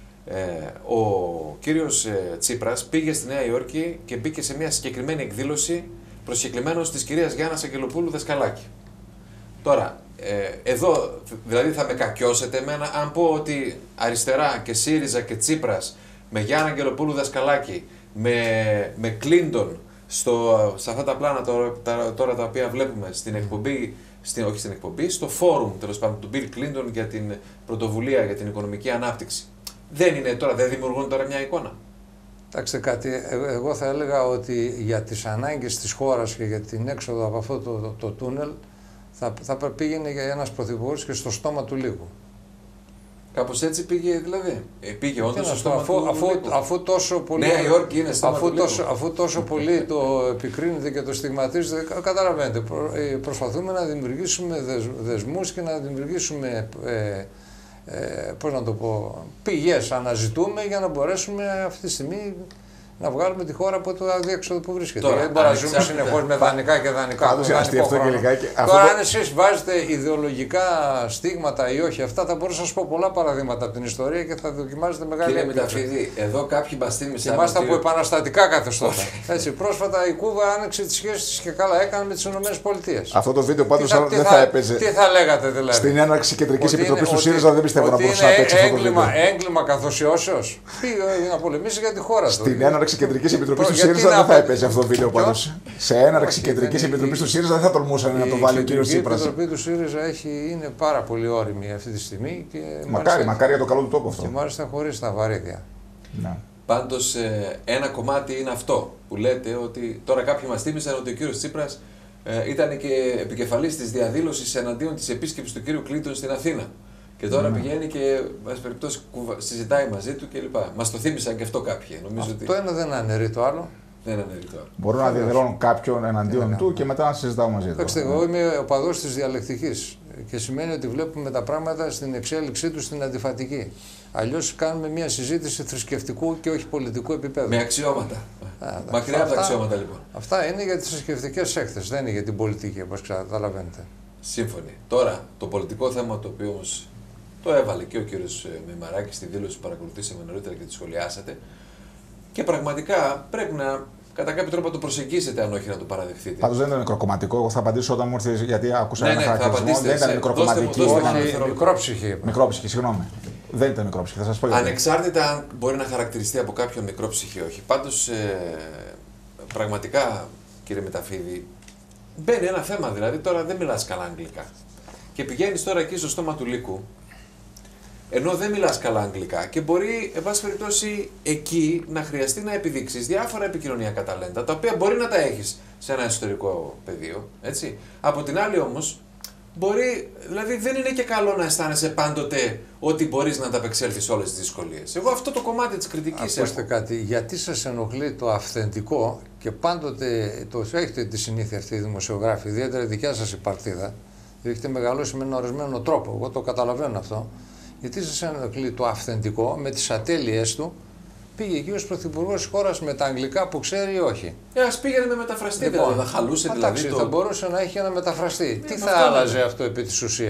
Ο κύριος Τσίπρας πήγε στη Νέα Υόρκη και μπήκε σε μια συγκεκριμένη εκδήλωση προσκεκλημένος της κυρίας Γιάννας Αγγελοπούλου Δασκαλάκη. Τώρα, εδώ δηλαδή θα με κακιώσετε εμένα αν πω ότι αριστερά και ΣΥΡΙΖΑ και Τσίπρας με Γιάννα Αγγελοπούλου Δασκαλάκη, με Κλίντον σε αυτά τα πλάνα τώρα τα οποία βλέπουμε στην εκπομπή, όχι στην εκπομπή, στο φόρουμ τέλος πάντων του Bill Clinton για την πρωτοβουλία για την οικονομική ανάπτυξη. Δεν δημιουργούν τώρα μια εικόνα. Κοιτάξτε κάτι, εγώ θα έλεγα ότι για τις ανάγκες της χώρας και για την έξοδο από αυτό το τούνελ θα πήγαινε για ένας πρωθυπουργός και στο στόμα του λίγου. Κάπως έτσι πήγε δηλαδή. Πήγε όντως στο στόμα του λίγου. Αφού τόσο πολύ, Νέα Υόρκη είναι στόμα του λίγου. Αφού τόσο πολύ το επικρίνεται και το στιγματίζεται, καταλαβαίνετε, προσπαθούμε να δημιουργήσουμε δεσμούς και να δημιουργήσουμε πώς να το πω, πηγές αναζητούμε για να μπορέσουμε αυτή τη στιγμή να βγάλουμε τη χώρα από το αδιέξοδο που βρίσκεται. Τώρα, δεν μπορούμε να ζούμε συνεχώς με δανεικά και δανεικά. Τώρα, αν εσείς βάζετε ιδεολογικά στίγματα ή όχι, αυτά θα μπορούσα να σας πω πολλά παραδείγματα από την ιστορία και θα δοκιμάζετε μεγάλη επίπτωση. Κύριε Μεταφίδη, εδώ κάποιοι μας θύμισαν. Είμαστε από επαναστατικά καθεστώτα. Έτσι, πρόσφατα η Κούβα άνοιξε τις σχέσεις της και καλά έκανε με τις ΗΠΑ. Αυτό το βίντεο πάντως δεν θα έπαιζε. Τι θα λέγατε δηλαδή. Στην έναρξη κεντρικής επιτροπής του ΣΥΡΙΖΑ δεν πιστεύω να μπορούσε να παίξει αυτό το βίντεο. Έγκλημα καθοσιώσεως. Πήγε να πολεμήσει για τη χώρα του. Στην έναρξη κεντρικής επιτροπής του ΣΥΡΙΖΑ δεν θα έπαιζε αυτό το βίντεο πάντως. Σε έναρξη κεντρικής επιτροπής του ΣΥΡΙΖΑ δεν θα τολμούσαν να το βάλει ο κύριος Τσίπρας. Η επιτροπή του ΣΥΡΙΖΑ είναι πάρα πολύ όρημη αυτή τη στιγμή. Μακάρι για το καλό του τόπο αυτό. Και μάλιστα χωρίς τα βαρύδια. Πάντως ένα κομμάτι είναι αυτό που λέτε ότι τώρα κάποιοι μας θύμισαν ότι ο κύριος Τσίπρας ήταν και επικεφαλής της διαδήλωσης εναντίον της επίσκεψης του κύριου Κλίντον στην Αθήνα. Και τώρα πηγαίνει και βάση περιπτώσει συζητάει μαζί του κλπ. Μας το θύμισαν και αυτό κάποιοι. Νομίζω το ένα δεν αναιρεί το άλλο. Δεν αναιρεί το άλλο. Μπορούν να διαδηλώνουν κάποιον εναντίον του και μετά να συζητάω μαζί του. Κοιτάξτε, εγώ είμαι οπαδός της διαλεκτικής και σημαίνει ότι βλέπουμε τα πράγματα στην εξέλιξή του στην αντιφατική. Αλλιώς κάνουμε μια συζήτηση θρησκευτικού και όχι πολιτικού επίπεδου. Με αξιώματα. Μακριά από τα αξιώματα λοιπόν. Αυτά είναι για τις θρησκευτικές έκθεσεις, δεν είναι για την πολιτική, όπως καταλαβαίνετε. Σύμφωνοι. Τώρα, το πολιτικό θέμα το οποίο όμως το έβαλε και ο κύριος Μεϊμαράκης στη δήλωση που παρακολουθήσαμε νωρίτερα και τη σχολιάσατε. Και πραγματικά πρέπει να κατά κάποιο τρόπο να το προσεγγίσετε, αν όχι να το παραδεχτείτε. Πάντως δεν ήταν μικροκομματικό. Εγώ θα απαντήσω όταν μου ήρθε, γιατί άκουσα ένα χαρακτηρισμό. Δεν ήταν μικροκομματική. Μικρόψυχη. Μικρόψυχη, συγγνώμη. Δεν ήταν μικρόψυχη, θα σας πω γιατί. Ανεξάρτητα αν μπορεί να χαρακτηριστεί από κάποιον μικρόψυχη ή όχι. Πάντως, πραγματικά, κύριε Μεταφίδη, μπαίνει ένα θέμα. Δηλαδή, τώρα δεν μιλάς καλά αγγλικά. Και πηγαίνεις τώρα εκεί στο στόμα του λύκου, ενώ δεν μιλάς καλά αγγλικά και μπορεί, εν πάση περιπτώσει, εκεί να χρειαστεί να επιδείξεις διάφορα επικοινωνιακά ταλέντα, τα οποία μπορεί να τα έχεις σε ένα εσωτερικό πεδίο, έτσι. Από την άλλη όμως, μπορεί, δηλαδή δεν είναι και καλό να αισθάνεσαι πάντοτε ότι μπορείς να ανταπεξέλθεις όλες τις δυσκολίες. Εγώ αυτό το κομμάτι της κριτικής έχω. Ακούστε κάτι, γιατί σας ενοχλεί το αυθεντικό και πάντοτε έχετε τη συνήθεια αυτή οι δημοσιογράφοι, ιδιαίτερα η δικιά σας η παρτίδα, έχετε μεγαλώσει με έναν ορισμένο τρόπο, εγώ το καταλαβαίνω αυτό. Γιατί σας ενοχλεί το αυθεντικό με τις ατέλειές του, πήγε εκεί ως πρωθυπουργός της χώρας με τα αγγλικά που ξέρει ή όχι. Ας πήγαινε με μεταφραστή, δηλαδή, θα χαλούσε δηλαδή. Θα μπορούσε να έχει ένα μεταφραστή. Τι θα άλλαζε αυτό επί της ουσίας.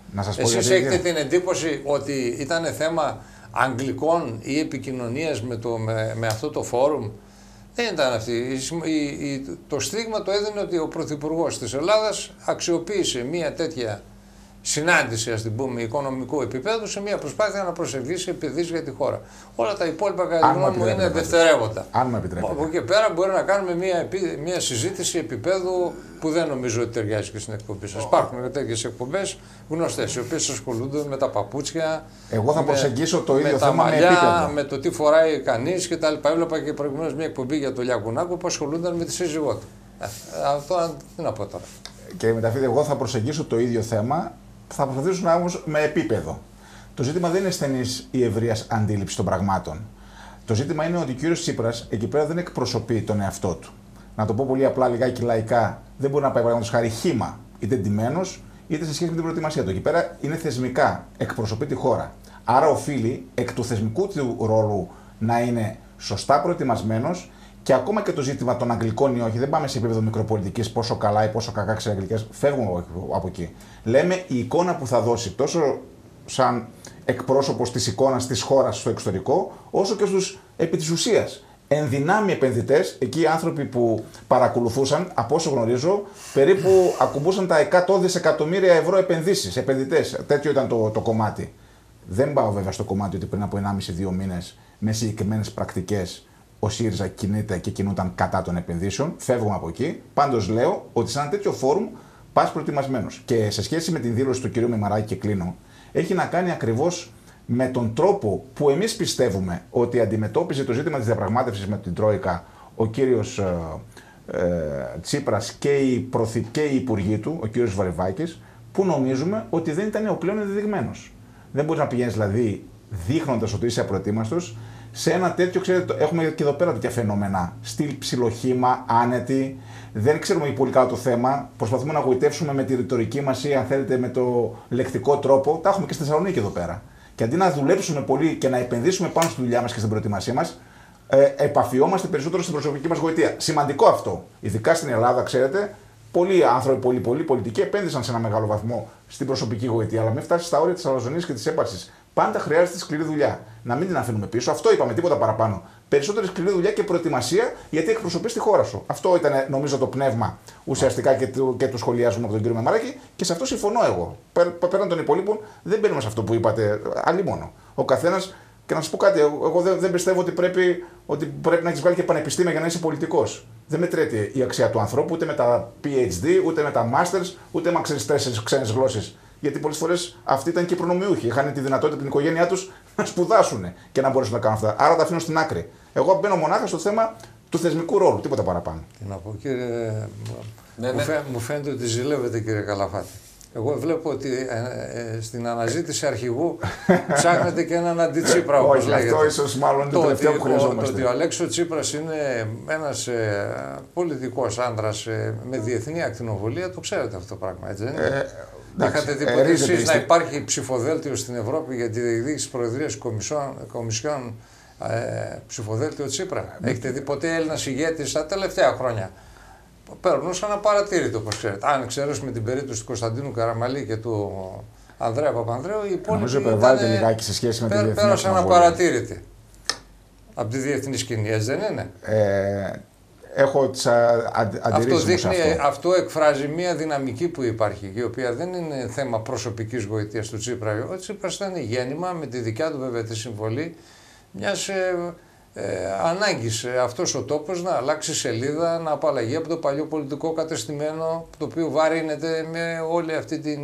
Να σας πω εσείς έχετε την εντύπωση ότι ήταν θέμα αγγλικών ή επικοινωνίας με αυτό το φόρουμ? Δεν ήταν αυτή. Το στίγμα το έδινε ότι ο Πρωθυπουργός της Ελλάδας αξιοποίησε μια τέτοια συνάντηση, ας την πούμε, οικονομικού επίπεδου σε μια προσπάθεια να προσελκύσει επενδύσεις για τη χώρα. Όλα τα υπόλοιπα, κατά τη γνώμη μου, είναι δευτερεύοντα. Αν με επιτρέπετε. Από εκεί και πέρα μπορεί να κάνουμε μια συζήτηση επίπεδου που δεν νομίζω ότι ταιριάζει και στην εκπομπή σας. Υπάρχουν τέτοιες εκπομπές γνωστές, οι οποίες ασχολούνται με τα παπούτσια. Εγώ θα προσεγγίσω το ίδιο με θέμα τα μαλλιά, με επίπεδο. με το τι φοράει κανείς κτλ. Έβλεπα και προηγουμένως μια εκπομπή για το Λιακουνάκο που ασχολούνταν με τη σύζυγό του. Αυτό τι να πω τώρα. Και μεταφύγει, εγώ θα προσεγγίσω το ίδιο θέμα. Θα προσπαθήσω όμως με επίπεδο. Το ζήτημα δεν είναι στενής η ευρείας αντίληψη των πραγμάτων. Το ζήτημα είναι ότι ο κύριος Τσίπρας εκεί πέρα δεν εκπροσωπεί τον εαυτό του. Να το πω πολύ απλά, λιγάκι λαϊκά, δεν μπορεί να πάει παραδείγματος χάρη χύμα, είτε ντυμένος, είτε σε σχέση με την προετοιμασία του. Εκεί πέρα είναι θεσμικά, εκπροσωπεί τη χώρα. Άρα οφείλει εκ του θεσμικού του ρόλου να είναι σωστά προετοιμασμένος. Και ακόμα και το ζήτημα των αγγλικών ή όχι, δεν πάμε σε επίπεδο μικροπολιτικής, πόσο καλά ή πόσο κακά ξέρει αγγλικές, φεύγουμε από εκεί. Λέμε η εικόνα που θα δώσει τόσο σαν εκπρόσωπος της εικόνας της χώρας στο εξωτερικό, όσο και στους επί της ουσίας ενδυνάμει επενδυτές, εκεί οι άνθρωποι που παρακολουθούσαν, από όσο γνωρίζω, περίπου ακουμπούσαν τα 100 δισεκατομμύρια ευρώ επενδυτές. Τέτοιο ήταν το κομμάτι. Δεν πάω βέβαια στο κομμάτι ότι πριν από 1,5-2 μήνες με συγκεκριμένες πρακτικές ο ΣΥΡΙΖΑ κινείται και κινούταν κατά των επενδύσεων. Φεύγουμε από εκεί. Πάντως λέω ότι σε ένα τέτοιο φόρουμ πας προετοιμασμένος. Και σε σχέση με την δήλωση του κ. Μεμαράκη, και κλείνω, έχει να κάνει ακριβώς με τον τρόπο που εμείς πιστεύουμε ότι αντιμετώπιζε το ζήτημα της διαπραγμάτευσης με την Τρόικα ο κύριος Τσίπρας και οι υπουργοί του, ο κύριος Βαρουφάκης, που νομίζουμε ότι δεν ήταν ο πλέον ενδεδειγμένος. Δεν μπορείς να πηγαίνεις δηλαδή δείχνοντας ότι είσαι απροετοίμαστος σε ένα τέτοιο, ξέρετε, έχουμε και εδώ πέρα τέτοια φαινόμενα. Στυλ ψιλοχύμα, άνετη, δεν ξέρουμε πολύ καλά το θέμα. Προσπαθούμε να γοητεύσουμε με τη ρητορική μας ή, αν θέλετε, με το λεκτικό τρόπο. Τα έχουμε και στη Θεσσαλονίκη εδώ πέρα. Και αντί να δουλέψουμε πολύ και να επενδύσουμε πάνω στη δουλειά μας και στην προετοιμασία μας, επαφιόμαστε περισσότερο στην προσωπική μας γοητεία. Σημαντικό αυτό. Ειδικά στην Ελλάδα, ξέρετε, πολλοί άνθρωποι, πολλοί πολιτικοί επένδυσαν σε ένα μεγάλο βαθμό στην προσωπική γοητεία. Αλλά μην φτάσει στα όρια της αλαζονίας και της έπαρσης. Πάντα χρειάζεται σκληρή δουλειά. Να μην την αφήνουμε πίσω. Αυτό είπαμε, τίποτα παραπάνω. Περισσότερη σκληρή δουλειά και προετοιμασία, γιατί εκπροσωπείς τη χώρα σου. Αυτό ήταν, νομίζω, το πνεύμα ουσιαστικά και του σχολιάζουμε από τον κύριο Μεμαράκη, και σε αυτό συμφωνώ εγώ. Πέραν των υπολείπων, δεν μπαίνουμε σε αυτό που είπατε, αλλήμονο. Ο καθένας, και να σας πω κάτι, εγώ δεν πιστεύω ότι πρέπει να έχεις βγάλει και πανεπιστήμια για να είσαι πολιτικός. Δεν μετρέται η αξία του ανθρώπου ούτε με τα PhD, ούτε με τα Masters, ούτε με 4 ξένες γλώσσες. Γιατί πολλές φορές αυτοί ήταν και προνομιούχοι. Είχαν τη δυνατότητα την οικογένειά τους να σπουδάσουν και να μπορέσουν να κάνουν αυτά. Άρα τα αφήνω στην άκρη. Εγώ μπαίνω μονάχα στο θέμα του θεσμικού ρόλου, τίποτα παραπάνω. Τι να πω, κύριε. Μου φαίνεται ότι ζηλεύετε, κύριε Καλαφάτη. Εγώ βλέπω ότι στην αναζήτηση αρχηγού ψάχνετε και έναν αντιτσίπρα, όπως λέγεται. Αυτό ίσως μάλλον είναι το τελευταίο που χρειαζόμαστε. Το ότι ο Αλέξης Τσίπρας είναι ένας πολιτικός άντρας με διεθνή ακτινοβολία, το ξέρετε αυτό το πράγμα, έτσι δεν είναι? Είχατε δει ποτέ εσείς να υπάρχει ψηφοδέλτιο στην Ευρώπη για τη διεκδίκηση προεδρίας κομισιών ψηφοδέλτιο Τσίπρα? Έχετε δει ποτέ Έλληνας ηγέτης τα τελευταία χρόνια? Περνούσαν απαρατήρητο, όπως ξέρετε. Αν εξαιρέσουμε την περίπτωση του Κωνσταντίνου Καραμαλή και του Ανδρέα Παπανδρέου, οι υπόλοιποι πέρασαν απαρατήρητοι από τη διεθνή σκηνή, έτσι δεν είναι? Έχω τις αντιρρήσεις μου σε αυτό. Αυτό εκφράζει μια δυναμική που υπάρχει, η οποία δεν είναι θέμα προσωπικής γοητείας του Τσίπρα. Ο Τσίπρας ήταν γέννημα, με τη δικιά του βέβαια τη συμβολή, μιας ανάγκης αυτός ο τόπος να αλλάξει σελίδα, να απαλλαγεί από το παλιό πολιτικό κατεστημένο, το οποίο βαρύνεται με όλη αυτή την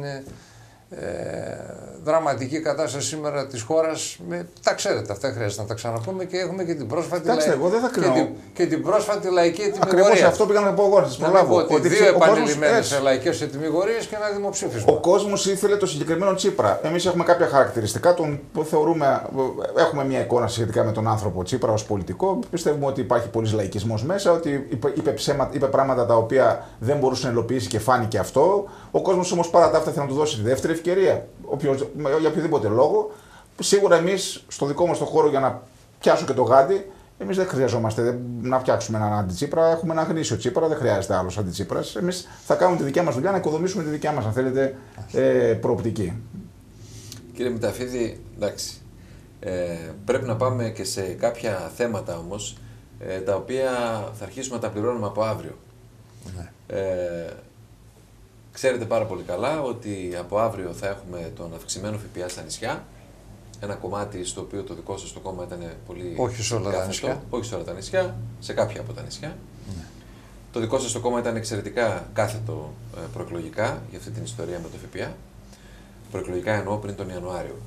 δραματική κατάσταση σήμερα της χώρας. Τα ξέρετε, αυτά χρειάζεται να τα ξαναπούμε, και έχουμε και την πρόσφατη, και την πρόσφατη λαϊκή ετοιμιγορία. Ακριβώς αυτό πήγα να πω εγώ, να σας προλάβω. Ότι δύο επανειλημμένες λαϊκές ετοιμιγορίες και ένα δημοψήφισμα. Ο κόσμος ήθελε το συγκεκριμένο Τσίπρα. Εμείς έχουμε κάποια χαρακτηριστικά, τον θεωρούμε, έχουμε μια εικόνα σχετικά με τον άνθρωπο Τσίπρα ως πολιτικό. Πιστεύουμε ότι υπάρχει πολλής λαϊκισμός μέσα, ότι είπε πράγματα τα οποία δεν μπορούσε να υλοποιήσει και φάνηκε αυτό. Ο κόσμος όμως παρά τα αυτά θέλει να του δώσει τη δεύτερη ευκαιρία, για οποιοδήποτε λόγο. Σίγουρα εμείς στο δικό μας το χώρο, για να πιάσω και το γάντι, Εμείς δεν χρειαζόμαστε να φτιάξουμε έναν αντιτσίπρα. Έχουμε ένα γνήσιο Τσίπρα, δεν χρειάζεται άλλος αντιτσίπρας. Εμείς θα κάνουμε τη δικιά μας δουλειά, να οικοδομήσουμε τη δικιά μας, αν θέλετε, προοπτική. Κύριε Μηταφίδη, εντάξει. Πρέπει να πάμε και σε κάποια θέματα όμως, τα οποία θα αρχίσουμε να τα πληρώνουμε από αύριο. Ναι. Ξέρετε πάρα πολύ καλά ότι από αύριο θα έχουμε τον αυξημένο ΦΠΑ στα νησιά. Ένα κομμάτι στο οποίο το δικό σας το κόμμα ήταν πολύ. Όχι σε όλα τα νησιά. Όχι σε όλα τα νησιά, σε κάποια από τα νησιά. Ναι. Το δικό σας το κόμμα ήταν εξαιρετικά κάθετο προεκλογικά για αυτή την ιστορία με το ΦΠΑ. Προεκλογικά εννοώ πριν τον Ιανουάριο.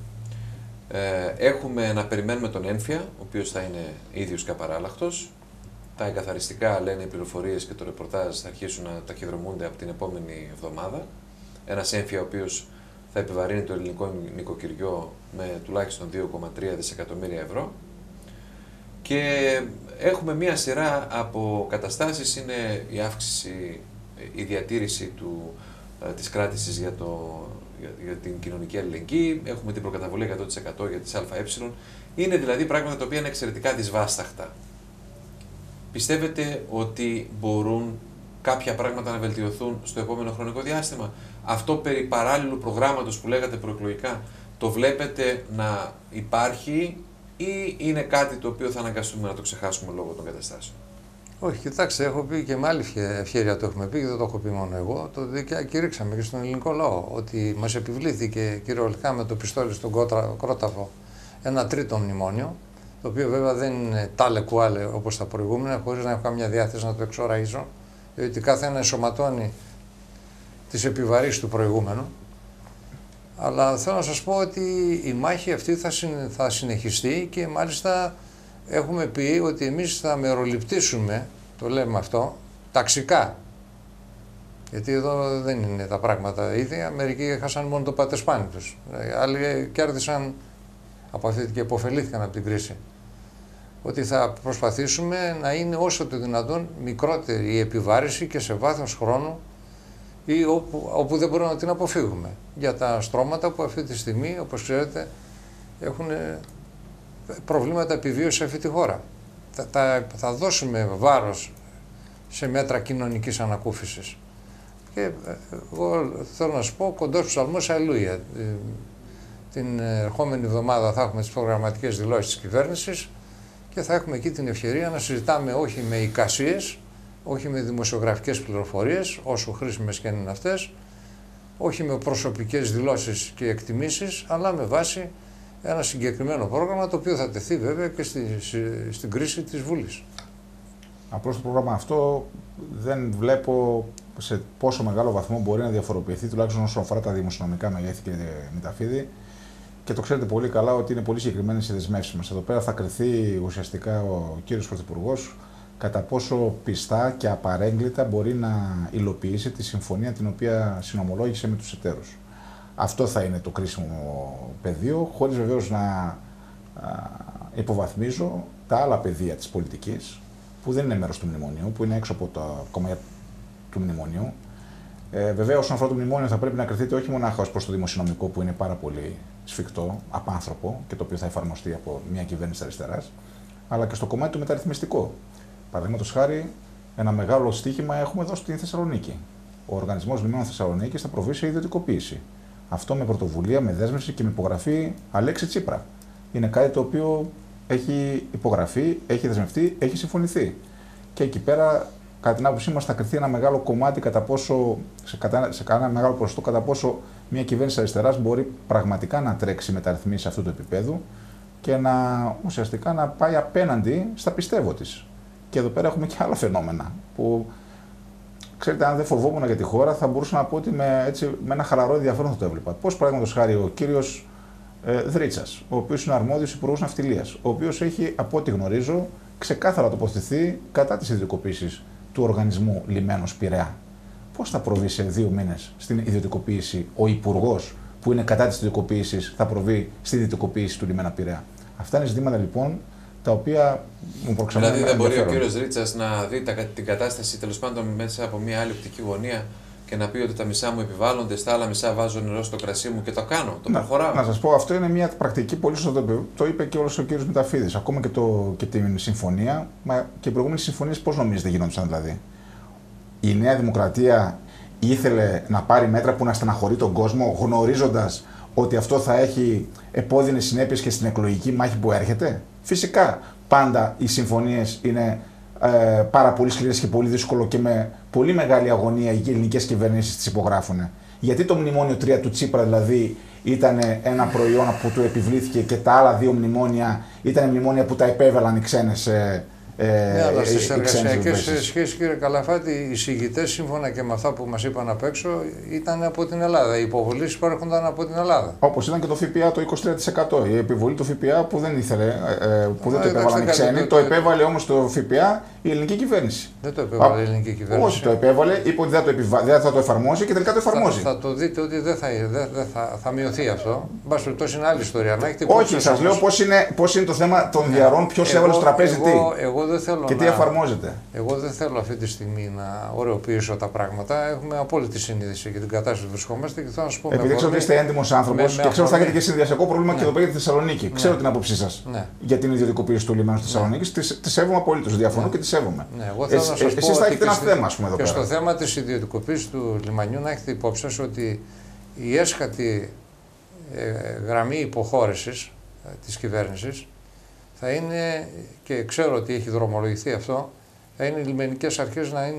Έχουμε να περιμένουμε τον έμφυα, ο οποίος θα είναι ίδιος και απαράλλαχτος. Τα εγκαθαριστικά, λένε οι πληροφορίες και το ρεπορτάζ, θα αρχίσουν να ταχυδρομούνται από την επόμενη εβδομάδα. Ένας έμφυα ο οποίος θα επιβαρύνει το ελληνικό νοικοκυριό με τουλάχιστον 2,3 δισεκατομμύρια ευρώ. Και έχουμε μία σειρά από καταστάσεις, είναι η αύξηση, η διατήρηση της κράτησης για την κοινωνική αλληλεγγύη, έχουμε την προκαταβολή 100% για τις ΑΕ. Είναι δηλαδή πράγματα τα οποία είναι εξαιρετικά δυσβάσταχτα. Πιστεύετε ότι μπορούν κάποια πράγματα να βελτιωθούν στο επόμενο χρονικό διάστημα? Αυτό περί παράλληλου προγράμματος που λέγατε προεκλογικά, το βλέπετε να υπάρχει ή είναι κάτι το οποίο θα αναγκαστούμε να το ξεχάσουμε λόγω των καταστάσεων? Όχι, κοιτάξτε, έχω πει και με άλλη ευκαιρία το έχουμε πει και δεν το έχω πει μόνο εγώ. Το κηρύξαμε και στον ελληνικό λαό ότι μας επιβλήθηκε κυριολεκτικά με το πιστόλι στον κρόταφο ένα τρίτο μνημόνιο, το οποίο βέβαια δεν είναι τάλε κουάλε όπως τα προηγούμενα, χωρίς να έχω καμία διάθεση να το εξοραίζω, διότι κάθε ένα ενσωματώνει τις επιβαρύσεις του προηγούμενου. Αλλά θέλω να σας πω ότι η μάχη αυτή θα συνεχιστεί και μάλιστα έχουμε πει ότι εμείς θα μεροληπτήσουμε, το λέμε αυτό, ταξικά. Γιατί εδώ δεν είναι τα πράγματα ίδια. Μερικοί έχασαν μόνο το πατεσπάνι τους. Άλλοι κέρδισαν από αυτή και υποφελήθηκαν από την κρίση. Ότι θα προσπαθήσουμε να είναι όσο το δυνατόν μικρότερη η επιβάρηση και σε βάθος χρόνου ή όπου δεν μπορούμε να την αποφύγουμε. Για τα στρώματα που αυτή τη στιγμή, όπως ξέρετε, έχουν προβλήματα επιβίωσης σε αυτή τη χώρα. Θα δώσουμε βάρος σε μέτρα κοινωνικής ανακούφισης. Και εγώ θέλω να σας πω, κοντός ψαλμός αλληλούια. Την ερχόμενη εβδομάδα θα έχουμε τις προγραμματικές δηλώσεις της κυβέρνησης και θα έχουμε εκεί την ευκαιρία να συζητάμε όχι με εικασίες, όχι με δημοσιογραφικές πληροφορίες, όσο χρήσιμες και είναι αυτές, όχι με προσωπικές δηλώσεις και εκτιμήσεις, αλλά με βάση ένα συγκεκριμένο πρόγραμμα, το οποίο θα τεθεί βέβαια και στην κρίση της Βουλής. Απλώς το πρόγραμμα αυτό δεν βλέπω σε πόσο μεγάλο βαθμό μπορεί να διαφοροποιηθεί, τουλάχιστον όσον αφορά τα δημοσιονομικά μεγέθη, κύριε Μηταφίδη. Και το ξέρετε πολύ καλά ότι είναι πολύ συγκεκριμένες οι δεσμεύσεις μας. Εδώ πέρα θα κριθεί ουσιαστικά ο κύριος Πρωθυπουργός κατά πόσο πιστά και απαρέγκλητα μπορεί να υλοποιήσει τη συμφωνία την οποία συνομολόγησε με τους εταίρους. Αυτό θα είναι το κρίσιμο πεδίο, χωρίς βεβαίως να υποβαθμίζω τα άλλα πεδία της πολιτικής, που δεν είναι μέρος του μνημονίου, που είναι έξω από τα κομμάτια του μνημονίου. Βεβαίως, όσον αφορά το μνημόνιο, θα πρέπει να κριθείτε όχι μονάχα ως προς το δημοσιονομικό, που είναι πάρα πολύ σφιχτό, απάνθρωπο και το οποίο θα εφαρμοστεί από μια κυβέρνηση αριστεράς, αλλά και στο κομμάτι του μεταρρυθμιστικό. Παραδείγματος χάρη, ένα μεγάλο στοίχημα έχουμε εδώ στην Θεσσαλονίκη. Ο Οργανισμός Λιμένων Θεσσαλονίκης θα προβεί σε ιδιωτικοποίηση. Αυτό με πρωτοβουλία, με δέσμευση και με υπογραφή Αλέξη Τσίπρα. Είναι κάτι το οποίο έχει υπογραφεί, έχει δεσμευτεί, έχει συμφωνηθεί. Και εκεί πέρα, κατά την άποψή μας, θα κριθεί ένα μεγάλο κομμάτι κατά πόσο, σε κανένα μεγάλο ποσοστό, κατά πόσο μια κυβέρνηση αριστεράς μπορεί πραγματικά να τρέξει μεταρρυθμίσεις αυτού του επίπεδου και ουσιαστικά να πάει απέναντι στα πιστεύω της. Και εδώ πέρα έχουμε και άλλα φαινόμενα που, ξέρετε, αν δεν φοβόμουν για τη χώρα, θα μπορούσα να πω ότι με ένα χαλαρό ενδιαφέρον θα το έβλεπα. Πώς, παραδείγματος χάρη, ο κύριος Δρίτσας, ο οποίος είναι αρμόδιος υπουργός ναυτιλίας, ο οποίος έχει, από ό,τι γνωρίζω, ξεκάθαρα τοποθετηθεί κατά της ιδιωτικοποίησης του οργανισμού Λιμένος Πειραιά. Πώς θα προβεί σε 2 μήνες στην ιδιωτικοποίηση ο υπουργός που είναι κατά της ιδιωτικοποίησης, θα προβεί στην ιδιωτικοποίηση του Λιμένα Πειραιά? Αυτά είναι ζητήματα λοιπόν τα οποία μου προξενούν. Δηλαδή, δεν μπορεί ο κύριος Δρίτσας να δει την κατάσταση τέλος πάντων μέσα από μια άλλη οπτική γωνία και να πει ότι τα μισά μου επιβάλλονται, στα άλλα μισά βάζω νερό στο κρασί μου και το κάνω, το προχωράω. Να σας πω, αυτό είναι μια πρακτική πολύ σωστό. Το είπε και όλος ο κύριος Μηταφίδης. Ακόμα και την συμφωνία, και οι προηγούμενες συμφωνίες πώς νομίζετε γινόντουσαν δηλαδή? Η Νέα Δημοκρατία ήθελε να πάρει μέτρα που να στεναχωρεί τον κόσμο, γνωρίζοντας ότι αυτό θα έχει επώδυνες συνέπειες και στην εκλογική μάχη που έρχεται? Φυσικά, πάντα οι συμφωνίες είναι πάρα πολύ σκληρές και πολύ δύσκολο και με πολύ μεγάλη αγωνία οι ελληνικές κυβερνήσεις τις υπογράφουν. Γιατί το μνημόνιο 3 του Τσίπρα δηλαδή ήταν ένα προϊόν που του επιβλήθηκε και τα άλλα 2 μνημόνια ήταν μνημόνια που τα επέβαλαν οι ξένες. Ναι, αλλά στις εργασιακές σχέσεις, κύριε Καλαφάτη, οι εισηγητές, σύμφωνα και με αυτά που μας είπαν απ' έξω, ήταν από την Ελλάδα. Οι υποβολές προέρχονταν από την Ελλάδα. Όπως ήταν και το ΦΠΑ το 23%. Η επιβολή του ΦΠΑ που δεν ήθελε, που δεν το επέβαλαν οι ξένοι, το επέβαλε όμως το ΦΠΑ η ελληνική κυβέρνηση. Δεν το επέβαλε η ελληνική κυβέρνηση. Όχι, το επέβαλε, είπε ότι δεν θα το εφαρμόσει και τελικά το εφαρμόζει. Θα το δείτε ότι δεν θα μειωθεί αυτό. Μπας περιπτώσει είναι άλλη ιστορία. Όχι, σας λέω πώς είναι το θέμα των διαρρών, ποιος έβαλε στο τραπέζι τι. Και τι εφαρμόζεται. Εγώ δεν θέλω αυτή τη στιγμή να ωρεοποιήσω τα πράγματα. Έχουμε απόλυτη συνείδηση για την κατάσταση που βρισκόμαστε και θέλω να σου πω. Επειδή ξέρω ότι είστε έντιμος άνθρωπος και ξέρω ότι θα έχετε και συνδυασιακό πρόβλημα και το πήγατε στη Θεσσαλονίκη. Ξέρω την άποψή σας για την ιδιωτικοποίηση του λιμένου τη Θεσσαλονίκη. Τη σέβομαι απολύτως. Διαφωνώ και τη σέβομαι. Εσείς θα έχετε ένα θέμα, ας πούμε, εδώ πέρα. Και στο θέμα της ιδιωτικοποίησης του λιμανιού να έχετε υπόψη σας ότι η έσχατη γραμμή υποχώρησης της κυβέρνησης θα είναι, και ξέρω ότι έχει δρομολογηθεί αυτό, θα είναι οι λιμενικές αρχές να